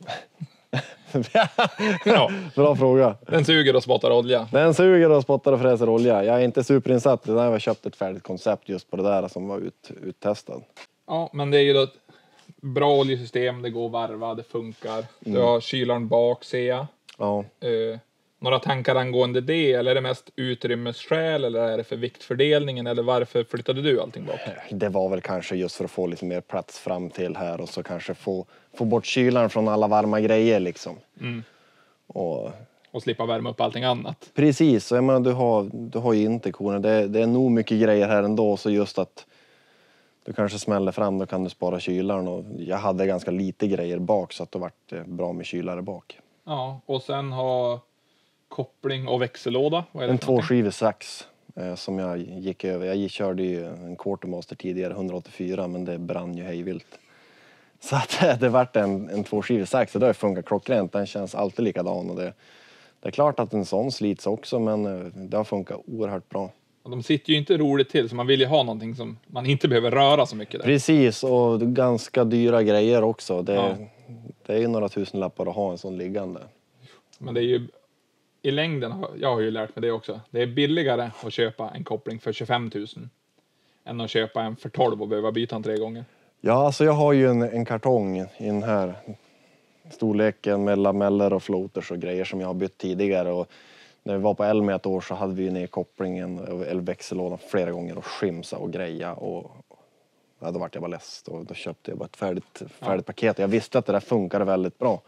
Ja. Bra fråga. Den suger och spottar olja. Den suger och spottar och fräser olja. Jag är inte superinsatt. Det där har jag köpt ett färdigt koncept just på det där som var ut, uttestad. Ja, men det är ju då ett bra oljesystem, det går att varva, det funkar. Du har kylaren bak, ser jag. Ja. Eh, några tankar angående det, eller är det mest utrymmesskäl, eller är det för viktfördelningen, eller varför flyttade du allting bak? Det var väl kanske just för att få lite mer plats fram till här och så kanske få, få bort kylaren från alla varma grejer liksom. Mm. Och Och slippa värma upp allting annat. precis, och jag menar, du har, du har ju interkoner. Det, det är nog mycket grejer här ändå, så just att du kanske smäller fram, då kan du spara kylaren. Och jag hade ganska lite grejer bak så att det vart det bra med kylare bak. Ja, och sen har koppling och växellåda. Vad är det En för någonting? tvåskivig sax eh, som jag gick över. Jag gick, körde ju en Quartermaster tidigare, hundraåttiofyra, men det brann ju hejvilt. Så att det vart en, en tvåskivig sax, och det har funkat klockrent. Den känns alltid likadan. Och det, det är klart att en sån slits också, men eh, det har funkat oerhört bra. Och de sitter ju inte roligt till, så man vill ju ha någonting som man inte behöver röra så mycket där. Precis, och ganska dyra grejer också. Det, Ja. det är ju några tusen lappar att ha en sån liggande. Men det är ju i längden, har- jag har ju lärt mig det också. Det är billigare att köpa en koppling för tjugofem tusen än att köpa en för tolv och behöva byta den tre gånger. Ja, alltså jag har ju en, en kartong i den här storleken med lameller och floaters och grejer som jag har bytt tidigare. Och när vi var på Elmia ett år så hade vi ju ner kopplingen eller växellådan flera gånger och skimsa och greja. Och ja, då vart jag bara less. Och då köpte jag bara ett färdigt, färdigt paket. Jag visste att det där funkade väldigt bra.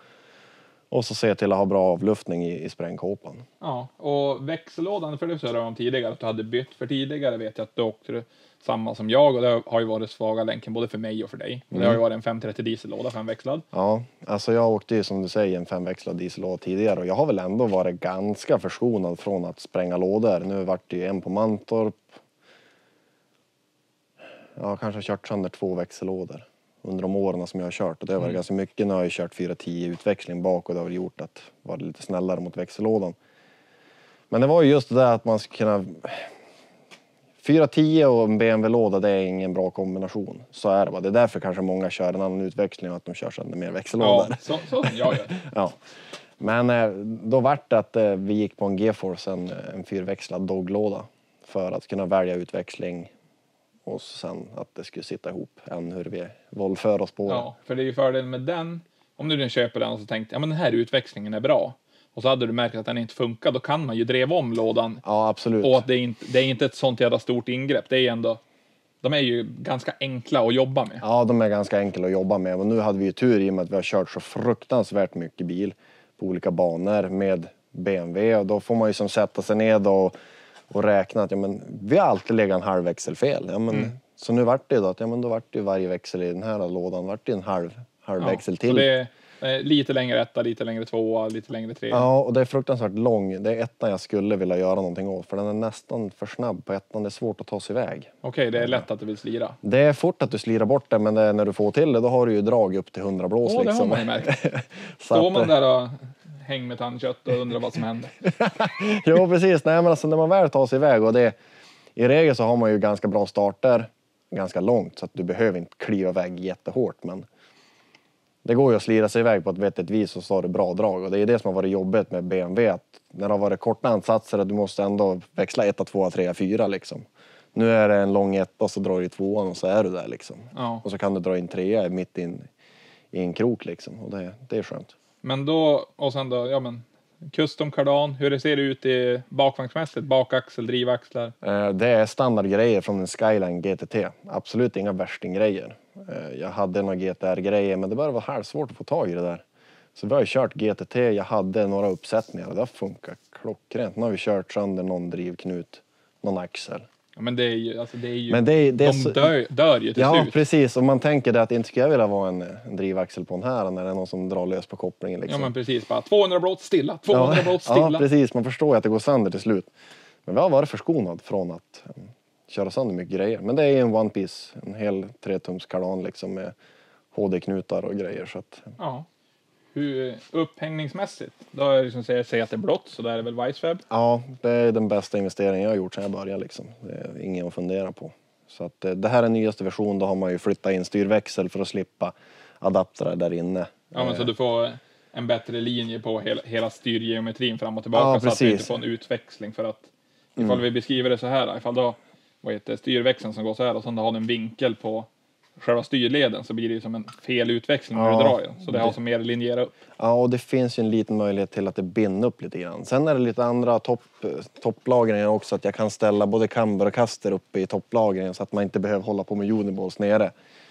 Och så ser jag till att ha bra avluftning i, i sprängkåpan. Ja, och växellådan, för det sa jag om tidigare att du hade bytt. För tidigare vet jag att du åkte samma som jag, och det har ju varit svaga länken både för mig och för dig. Och det har ju varit en femhundratrettio diesellåda, femväxlad. Ja, alltså jag åkte ju som du säger en femväxlad diesellåda tidigare. Och jag har väl ändå varit ganska förskonad från att spränga lådor. Nu vart det ju en på Mantorp. Jag kanske har kört sönder två växellådor under de åren som jag har kört. Och det har varit Mm. ganska mycket. Nu har jag kört fyra tio utväxling bak, och det har gjort att jag var lite snällare mot växellådan. Men det var ju just det där att man ska kunna... fyra tio och en B M W-låda, det är ingen bra kombination. Så är det bara. Det är därför kanske många kör en annan utväxling och att de kör sönder mer växellådor. Ja, så, så som jag gör. Ja. Men eh, då vart det att eh, vi gick på en G-Force, en, en fyrväxlad doglåda. För att kunna välja utväxling. Och sen att det skulle sitta ihop än hur vi våldför oss på det. Ja, för det är ju fördelen med den. Om du nu köper den och så tänkte, ja men den här utväxlingen är bra. Och så hade du märkt att den inte funkar, då kan man ju dreva om lådan. Ja, absolut. Och att det är inte, det är inte ett sånt jävla stort ingrepp. Det är ändå, de är ju ganska enkla att jobba med. Ja, de är ganska enkla att jobba med. Och nu hade vi ju tur i och med att vi har kört så fruktansvärt mycket bil på olika banor med B M W. Och då får man ju som sätta sig ned och, och räkna att ja, men, vi har alltid legat en halv växelfel. Ja, men, Mm. Så nu vart det då att ja, men då vart det ju varje växel i den här lådan vart det en halv, halv Ja, växel så till. det är eh, lite längre etta, lite längre tvåa, lite längre tre. Ja, och det är fruktansvärt lång. Det är ettan jag skulle vilja göra någonting åt. För den är nästan för snabb på ettan. Det är svårt att ta sig iväg. Okej, det är lätt att du vill slira. Det är fort att du slirar bort det, men det är när du får till det, då har du ju drag upp till hundra blås. Åh, det liksom. har man ju märkt. Så Står att, man där och hänger med tandkött och undrar vad som händer. Jo, precis. Nej, men alltså, när man väl tar sig iväg, och det, i regel så har man ju ganska bra starter, ganska långt, så att du behöver inte kliva iväg jättehårt. Men det går ju att slira sig iväg på ett vettigt vis och så har det bra drag. Och det är det som har varit jobbigt med B M W. Att när det har varit korta ansatser att du måste ändå växla ett, två, tre, fyra liksom. Nu är det en lång etta och så drar du i tvåan och så är du där liksom. Ja. Och så kan du dra in trea mitt in i en krok liksom. Och det, det är skönt. Men då, och sen då, ja men, custom kardan, hur det ser ut i bakvagnsmässigt, bakaxel, drivaxlar? Eh, det är standardgrejer från en Skyline G T T. Absolut inga värstinggrejer. Eh, jag hade några G T R-grejer men det började vara halvsvårt att få tag i det där. Så vi har ju kört G T T, jag hade några uppsättningar och det har funkat klockrent. Nu har vi kört sönder någon drivknut, någon axel. Ja, men det är ju, alltså det är ju, Men det är, det är de så, dör, dör ju till ja, slut. precis. Och man tänker det att inte ska jag vilja vara en, en drivaxel på den här när det är någon som drar lös på kopplingen. Liksom. Ja men precis, bara tvåhundra blått stilla, tvåhundra ja, blått stilla. Ja, precis. Man förstår ju att det går sönder till slut. Men vi har varit förskonad från att um, köra sönder mycket grejer. Men det är en One Piece, en hel tretums kardan liksom med H D-knutar och grejer. Så att, Ja. Hur, upphängningsmässigt, då är det liksom säga, säga att det är blått, så där är det väl Weissweb. ja, det är den bästa investeringen jag har gjort sedan jag började. Liksom. Det är ingen att fundera på. Så att, det här är nyaste version, då har man ju flyttat in styrväxel för att slippa adaptrar där inne. Ja men så du får en bättre linje på hela, hela styrgeometrin fram och tillbaka, Ja, så att du inte precis. får en utväxling. För att ifall Mm. vi beskriver det så här, ifall då, vad heter det, styrväxeln som går så här och sen har du en vinkel på själva styrleden, så blir det ju som en fel utväxling när Ja, du drar den. Så det har som mer linjera upp. Ja, och det finns ju en liten möjlighet till att det binder upp lite grann. Sen är det lite andra topp, topplagringar också, att jag kan ställa både camber och kaster uppe i topplagringen så att man inte behöver hålla på med uniballs nere.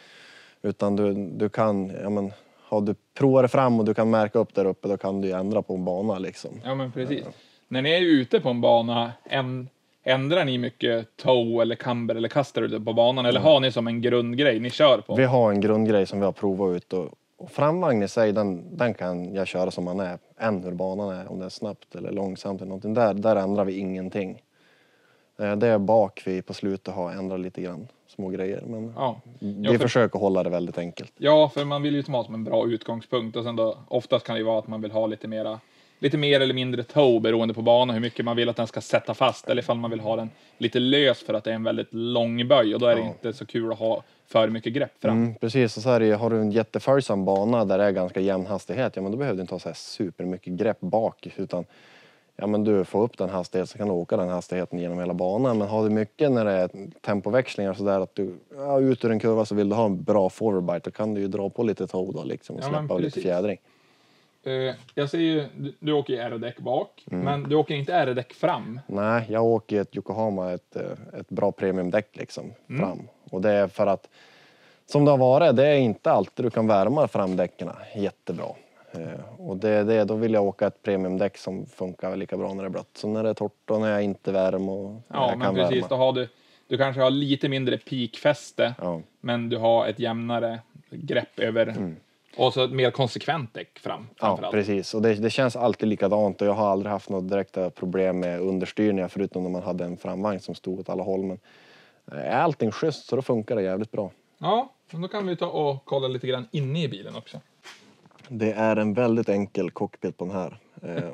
Utan du, du kan, ja men, har du provat det fram och du kan märka upp där uppe, då kan du ju ändra på en bana liksom. Ja men precis. När ni är ute på en bana, en, ändrar ni mycket toe eller camber eller kaster ute på banan? Eller har ni som en grundgrej ni kör på? Vi har en grundgrej som vi har provat ut och, och framvagn i sig, den, den kan jag köra som man är. Än hur banan är, om det är snabbt eller långsamt eller någonting. Där, där ändrar vi ingenting. Eh, Det är bak vi på slutet har ändrat lite grann små grejer. Men Ja. vi Ja, för- försöker hålla det väldigt enkelt. Ja, för man vill ju ha som en bra utgångspunkt. Och sen då, oftast kan det ju vara att man vill ha lite mera, lite mer eller mindre toe beroende på banan, hur mycket man vill att den ska sätta fast. Eller ifall man vill ha den lite lös för att det är en väldigt lång böj. Och då är det Ja. inte så kul att ha för mycket grepp fram. Mm, precis, och så är det, ju- har du en jätteföljsam bana där det är ganska jämn hastighet, ja men då behöver du inte ha så här supermycket grepp bak, utan ja men du får upp den hastigheten så kan du åka den hastigheten genom hela banan. Men har du mycket när det är tempoväxlingar så där att du, ja, ut ur en kurva så vill du ha en bra forwardbite, då kan du ju dra på lite toe då liksom och Ja, men släppa av lite precis. fjädring. Eh, jag ser ju, du, du åker ju R-däck bak, Mm. men du åker inte R-däck fram. Nej, jag åker ett Yokohama, ett, eh, ett bra premiumdäck liksom Mm. fram. Och det är för att, som det har varit, det är inte alltid du kan värma framdäcken jättebra. Eh, och det, det, då vill jag åka ett premiumdäck som funkar lika bra när det är blött. Så när det är torrt och när jag inte värmer och när Ja, jag men kan precis. värma. Då har du, du kanske har lite mindre peakfäste, Ja. men du har ett jämnare grepp över, och så ett mer konsekvent däck fram. Mm. Ja, framförallt. precis. Och det, det känns alltid likadant och jag har aldrig haft något direkta problem med understyrningar förutom när man hade en framvagn som stod åt alla håll. Men är allting schysst så då funkar det jävligt bra. Ja, men då kan vi ta och kolla lite grann inne i bilen också. Det är en väldigt enkel cockpit på den här. Eh,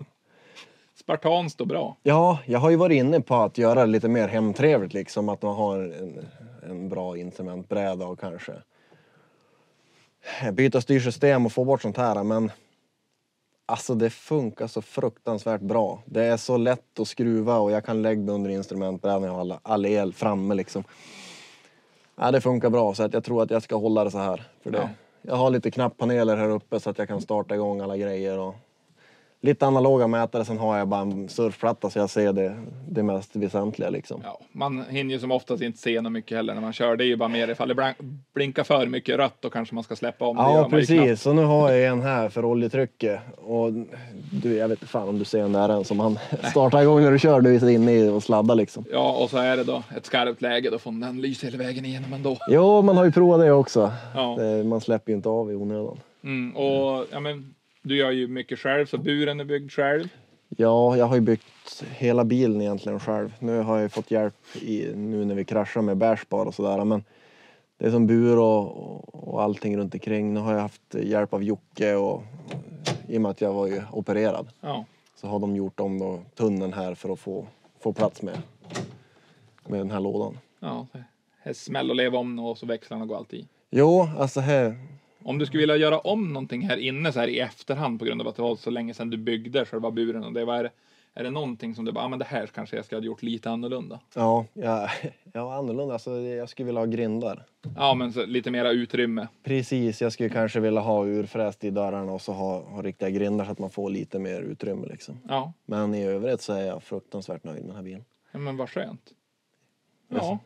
Spartan står bra. Ja, jag har ju varit inne på att göra det lite mer hemtrevligt liksom. Att man har en, en bra instrumentbräda och kanske byta styrsystem och få bort sånt här. Men alltså det funkar så fruktansvärt bra. Det är så lätt att skruva och jag kan lägga mig under instrumentbrädan och ha all, all el framme liksom. Ja, det funkar bra så att jag tror att jag ska hålla det så här. För det. Ja. Jag har lite knapppaneler här uppe så att jag kan starta igång alla grejer och lite analoga mätare. Sen har jag bara en surfplatta så jag ser det, det mest väsentliga liksom. Ja, man hinner ju som oftast inte se något mycket heller när man kör. Det är ju bara mer ifall det blank- blinkar för mycket rött, då kanske man ska släppa om. Det gör Ja, man ju knappt. precis. Så nu har jag en här för oljetrycket. Och du, jag vet inte fan om du ser den där än som han startar igång när du kör. Du är inne i och sladdar liksom. Ja, och så är det då ett skarpt läge, då får den lysa hela vägen igenom ändå. Jo, man har ju provat det också. Ja. Det, man släpper ju inte av i onödan. Mm, och ja, men du gör ju mycket själv, så buren är byggd själv. Ja, jag har ju byggt hela bilen egentligen själv. Nu har jag fått hjälp i, nu när vi kraschar med bärspar och sådär. Men det är som bur och, och allting runt omkring. Nu har jag haft hjälp av Jocke och i och med att jag var ju opererad. Ja. Så har de gjort om då tunneln här för att få, få plats med, med den här lådan. Ja, det är smäll och leva om och så växlarna går alltid i. Jo, alltså här, Om du skulle vilja göra om någonting här inne så här i efterhand på grund av att det var så länge sedan du byggde själva buren och det var, är det, är det någonting som du bara, ah, men det här kanske jag ska ha gjort lite annorlunda? Ja, ja, ja annorlunda. Alltså, jag skulle vilja ha grindar. Ja, men så, lite mera utrymme. Precis, jag skulle kanske vilja ha urfräst i dörrarna och så ha, ha riktiga grindar så att man får lite mer utrymme liksom. Ja. Men i övrigt så är jag fruktansvärt nöjd med den här bilen. Ja, men vad skönt. Ja.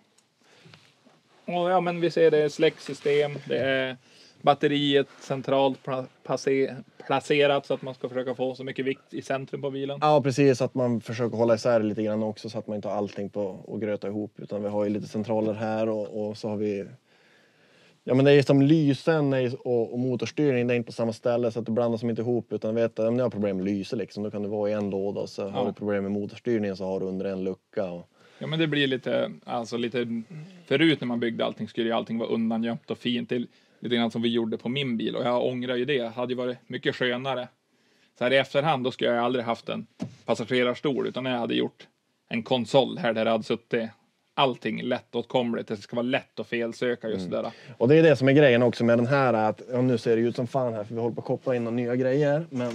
Och ja, men vi ser det är släcksystem, det är batteriet centralt pla- placerat så att man ska försöka få så mycket vikt i centrum på bilen. Ja, precis. Att man försöker hålla isär lite grann också så att man inte har allting på och gröta ihop. Utan vi har ju lite centraler här och, och så har vi... Ja, men det är som lysen och, och motorstyrning, det är inte på samma ställe så att det blandas inte ihop. Utan vet du, om ni har problem med lyse liksom, då kan det vara i en låda och så ja. Har du problem med motorstyrningen så har du under en lucka. Och... Ja, men det blir lite, alltså lite... Förut när man byggde allting skulle ju allting vara undangömt och fint. Det är lite grann som vi gjorde på min bil och jag ångrar ju det. Det hade ju varit mycket skönare. Så här i efterhand då skulle jag aldrig haft en passagerarstol utan jag hade gjort en konsol här där det hade suttit allting lätt åtkomligt. Det ska vara lätt att felsöka just mm. där. Och det är det som är grejen också med den här att, ja, nu ser det ut som fan här för vi håller på att koppla in några nya grejer. Men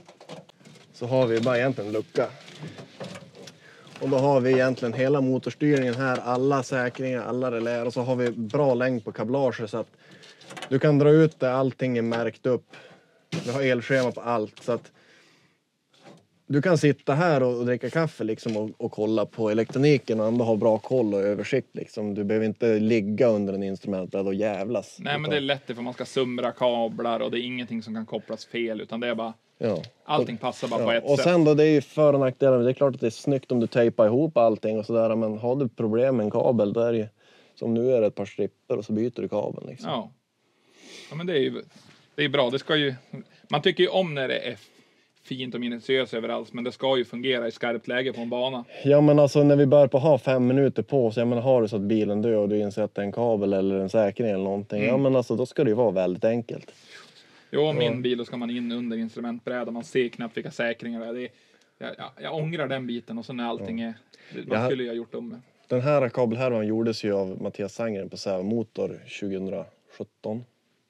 så har vi bara egentligen en lucka. Och då har vi egentligen hela motorstyrningen här, alla säkringar, alla reläer och så har vi bra längd på kablaget så att du kan dra ut det, allting är märkt upp. Vi har elschema på allt så att du kan sitta här och, och dricka kaffe liksom och, och kolla på elektroniken och ändå ha bra koll och översikt liksom. Du behöver inte ligga under en instrumentbräda och jävlas. Nej, men det är lätt för man ska sumra kablar och det är ingenting som kan kopplas fel utan det är bara ja. Allting passar bara ja. på ett och sätt. Och sen då, det är ju för- och nackdelar. Det är klart att det är snyggt om du tejpar ihop allting och sådär. Men har du problem med en kabel, då är det ju, som nu är det ett par stripper och så byter du kabeln liksom. Ja. Ja, men det är ju det är bra. Det ska ju, man tycker ju om när det är fint och minutiöst överallt, men det ska ju fungera i skarpt läge på en bana. Ja, men alltså när vi börjar på ha fem minuter på oss, ja men har du så att bilen dör och du inser att det är en kabel eller en säkring eller någonting. Mm. Ja, men alltså då ska det ju vara väldigt enkelt. Jo, min ja. bil då ska man in under instrumentbrädan. Man ser knappt vilka säkringar det är. Det är jag, jag, jag ångrar den biten och så när allting är... Man skulle ju ha gjort om det. Den här kabelhärvan gjordes ju av Mattias Sangren på Säve Motor tjugosjutton.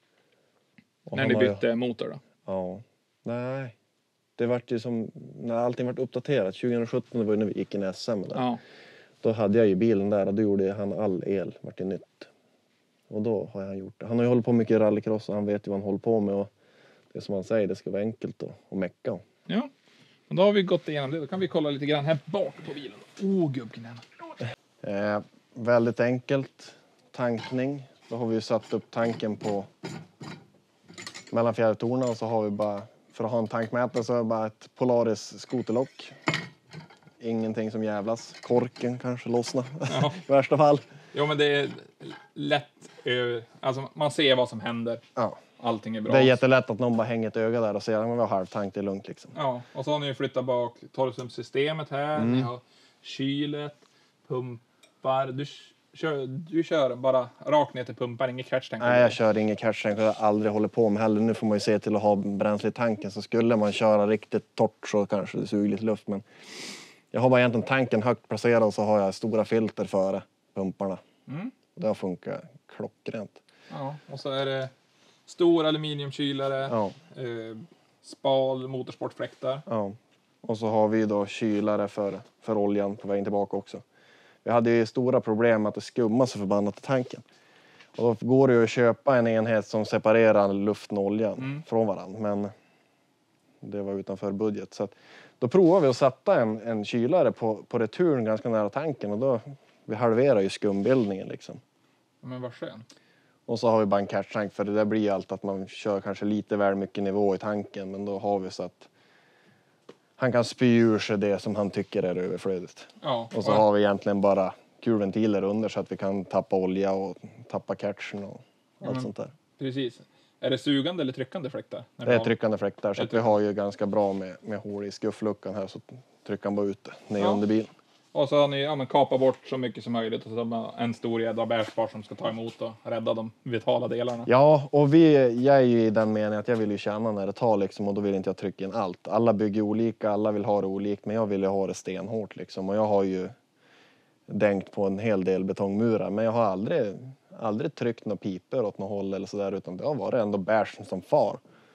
Och när ni bytte ju... motor då? Ja. Nej. Det vart ju som... När allting vart uppdaterat. tjugosjutton det var ju när vi gick in i S M. Där. Ja. Då hade jag ju bilen där och då gjorde han all el. Vart det nytt. Och då har han gjort det. Han har ju hållit på mycket i rallycross och han vet ju vad han håller på med. Och det är som han säger, det ska vara enkelt att, att mecka. Ja, och då har vi gått igenom det. Då kan vi kolla lite grann här bak på bilen. Åh, oh, gubbknäna. Eh, väldigt enkelt. Tankning. Då har vi ju satt upp tanken på mellan fjärrtorna och så har vi bara, för att ha en tankmätare så är det bara ett Polaris skoterlock. Ingenting som jävlas. Korken kanske lossna ja. I värsta fall. Jo, men det är lätt. Alltså man ser vad som händer. Ja. Allting är bra. Det är jättelätt att någon bara hänger ett öga där och säger att vi har halvtank, det är lugnt liksom. Ja, och så har ni flyttat bak torrströmssystemet här. Mm. Ni har kylet, pumpar. Du kör, du kör bara rakt ner till pumpar, inget catch-tank. Nej, jag kör inget catch-tank och jag har aldrig hållit på med heller. Nu får man ju se till att ha bränsle i tanken. Så skulle man köra riktigt torrt så kanske det suger lite luft. Men jag har bara egentligen tanken högt placerad och så har jag stora filter före pumparna. Mm. Och det har funkat klockrent. Ja, och så är det stor aluminiumkylare, ja. eh, spal, motorsportfläktar. Ja, och så har vi då kylare för, för oljan på vägen tillbaka också. Vi hade ju stora problem med att det skummar så förbannat i tanken. Och då går det ju att köpa en enhet som separerar luften och oljan mm. från varandra. Men det var utanför budget. Så att då provade vi att sätta en, en kylare på, på return ganska nära tanken. Och då vi halverar ju skumbildningen liksom. Men vad skönt. Och så har vi bara en catch-tank för det där blir allt att man kör kanske lite väl mycket nivå i tanken. Men då har vi så att han kan spy ur sig det som han tycker är överflödigt. Ja, och så och har vi egentligen bara kulventiler under så att vi kan tappa olja och tappa catchen och allt mm. sånt där. Precis. Är det sugande eller tryckande fläktar? Det är har... tryckande fläktar så att vi har ju ganska bra med, med hål i skuffluckan här så trycker han bara ut det ner ja. under bilen. Och så har ni ja, men kapat bort så mycket som möjligt och så har man en stor jädra bärspar som ska ta emot och rädda de vitala delarna. Ja, och vi, jag är ju i den meningen att jag vill ju känna när det tar liksom och då vill inte jag trycka in allt. Alla bygger olika, alla vill ha det olikt men jag vill ju ha det stenhårt liksom och jag har ju dänkt på en hel del betongmurar men jag har aldrig, aldrig tryckt några piper åt något håll eller sådär, utan det har varit ändå bärsen som far.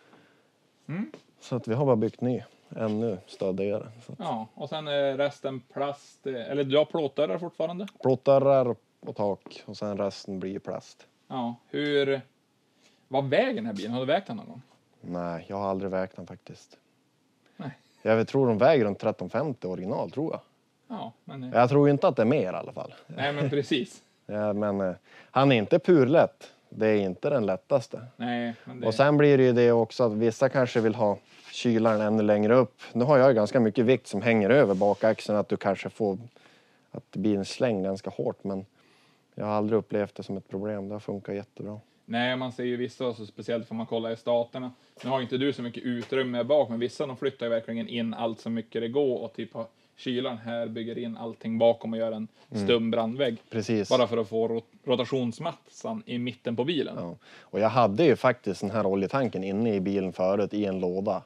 Mm. Så att vi har bara byggt ny, ännu stadigare. Så att... Ja, och sen är resten plast, eller du har plåtdörrar fortfarande? Plåtdörrar och tak och sen resten blir plast. Ja, hur, vad väger den här bilen? Har du vägt den någon gång? Nej, jag har aldrig vägt den faktiskt. Nej. Jag tror de väger runt tretton femtio original, tror jag. Ja, men... Jag tror inte att det är mer i alla fall. Nej, men precis. Ja, men eh, han är inte purlätt. Det är inte den lättaste. Nej, men det... Och sen blir det ju det också att vissa kanske vill ha kylaren ännu längre upp. Nu har jag ju ganska mycket vikt som hänger över bakaxeln, att du kanske får att det blir en släng ganska hårt, men jag har aldrig upplevt det som ett problem. Det har funkat jättebra. Nej, man ser ju vissa, så speciellt för man kollar i staterna. Nu har inte du så mycket utrymme bak, men vissa de flyttar ju verkligen in allt så mycket det går och typ har kylaren här bygger in allting bakom och gör en stum brandvägg. Precis. Bara för att få rot- rotationsmattan i mitten på bilen. Ja. Och jag hade ju faktiskt den här oljetanken inne i bilen förut i en låda.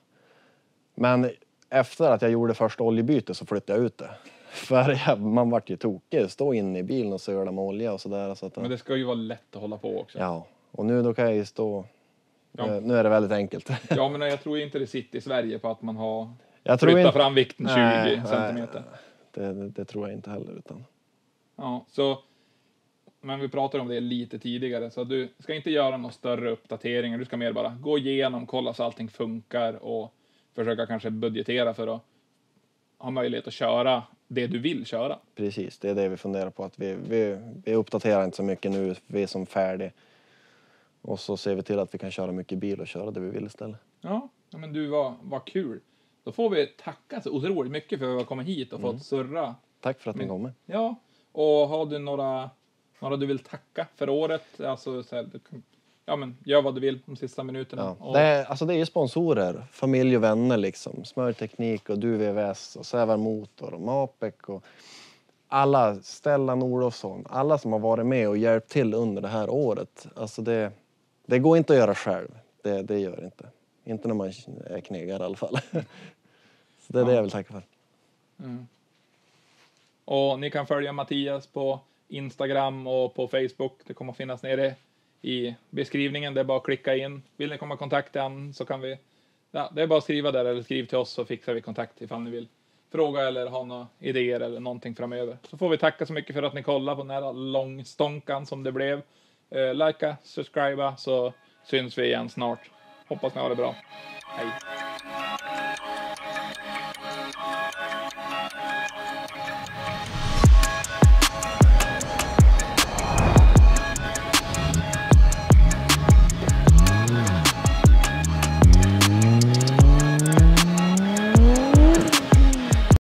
Men efter att jag gjorde första oljebyte så flyttade jag ut det. För jag, man vart ju tokig. Stå inne i bilen och söla med olja och sådär. Så att, Men det ska ju vara lätt att hålla på också. ja, och nu då kan jag ju stå... Ja. Nu, nu är det väldigt enkelt. Ja, men jag tror inte det sitter i Sverige på att man har Jag tror flyttat inte... fram vikten tjugo Nej, centimeter. Det, det, det tror jag inte heller. Utan... Ja, så... Men vi pratade om det lite tidigare, så du ska inte göra några större uppdateringar. Du ska mer bara gå igenom, kolla så allting funkar och försöka kanske budgetera för att ha möjlighet att köra det du vill köra. Precis, det är det vi funderar på. Att vi, vi, vi uppdaterar inte så mycket nu, vi är som färdig. Och så ser vi till att vi kan köra mycket bil och köra det vi vill istället. Ja, ja men du, var, var kul. Då får vi tacka så otroligt mycket för att vi har kommit hit och fått surra. Tack för att ni Men- kommer. Ja, och har du några, några du vill tacka för året? Alltså, så här, du kan, ja, men gör vad du vill de sista minuterna. Ja. Och, Det, är, alltså det är ju sponsorer, familj och vänner liksom. Smörteknik och Du V V S och Sävar Motor och Mapec och alla, Stellan Olofsson, alla som har varit med och hjälpt till under det här året. Alltså det, det går inte att göra själv. Det, det gör det inte. Inte när man är knegare i alla fall. Så det är det jag vill tacka för. Mm. Och ni kan följa Mattias på Instagram och på Facebook. Det kommer att finnas nere i beskrivningen. Det är bara att klicka in. Vill ni komma i kontakt med han så kan vi... Ja, det är bara att skriva där eller skriv till oss så fixar vi kontakt ifall ni vill fråga eller ha några idéer eller någonting framöver. Så får vi tacka så mycket för att ni kollar på den här långstånkan som det blev. Eh, likea, subscriba så syns vi igen snart. Hoppas ni har det bra. Hej!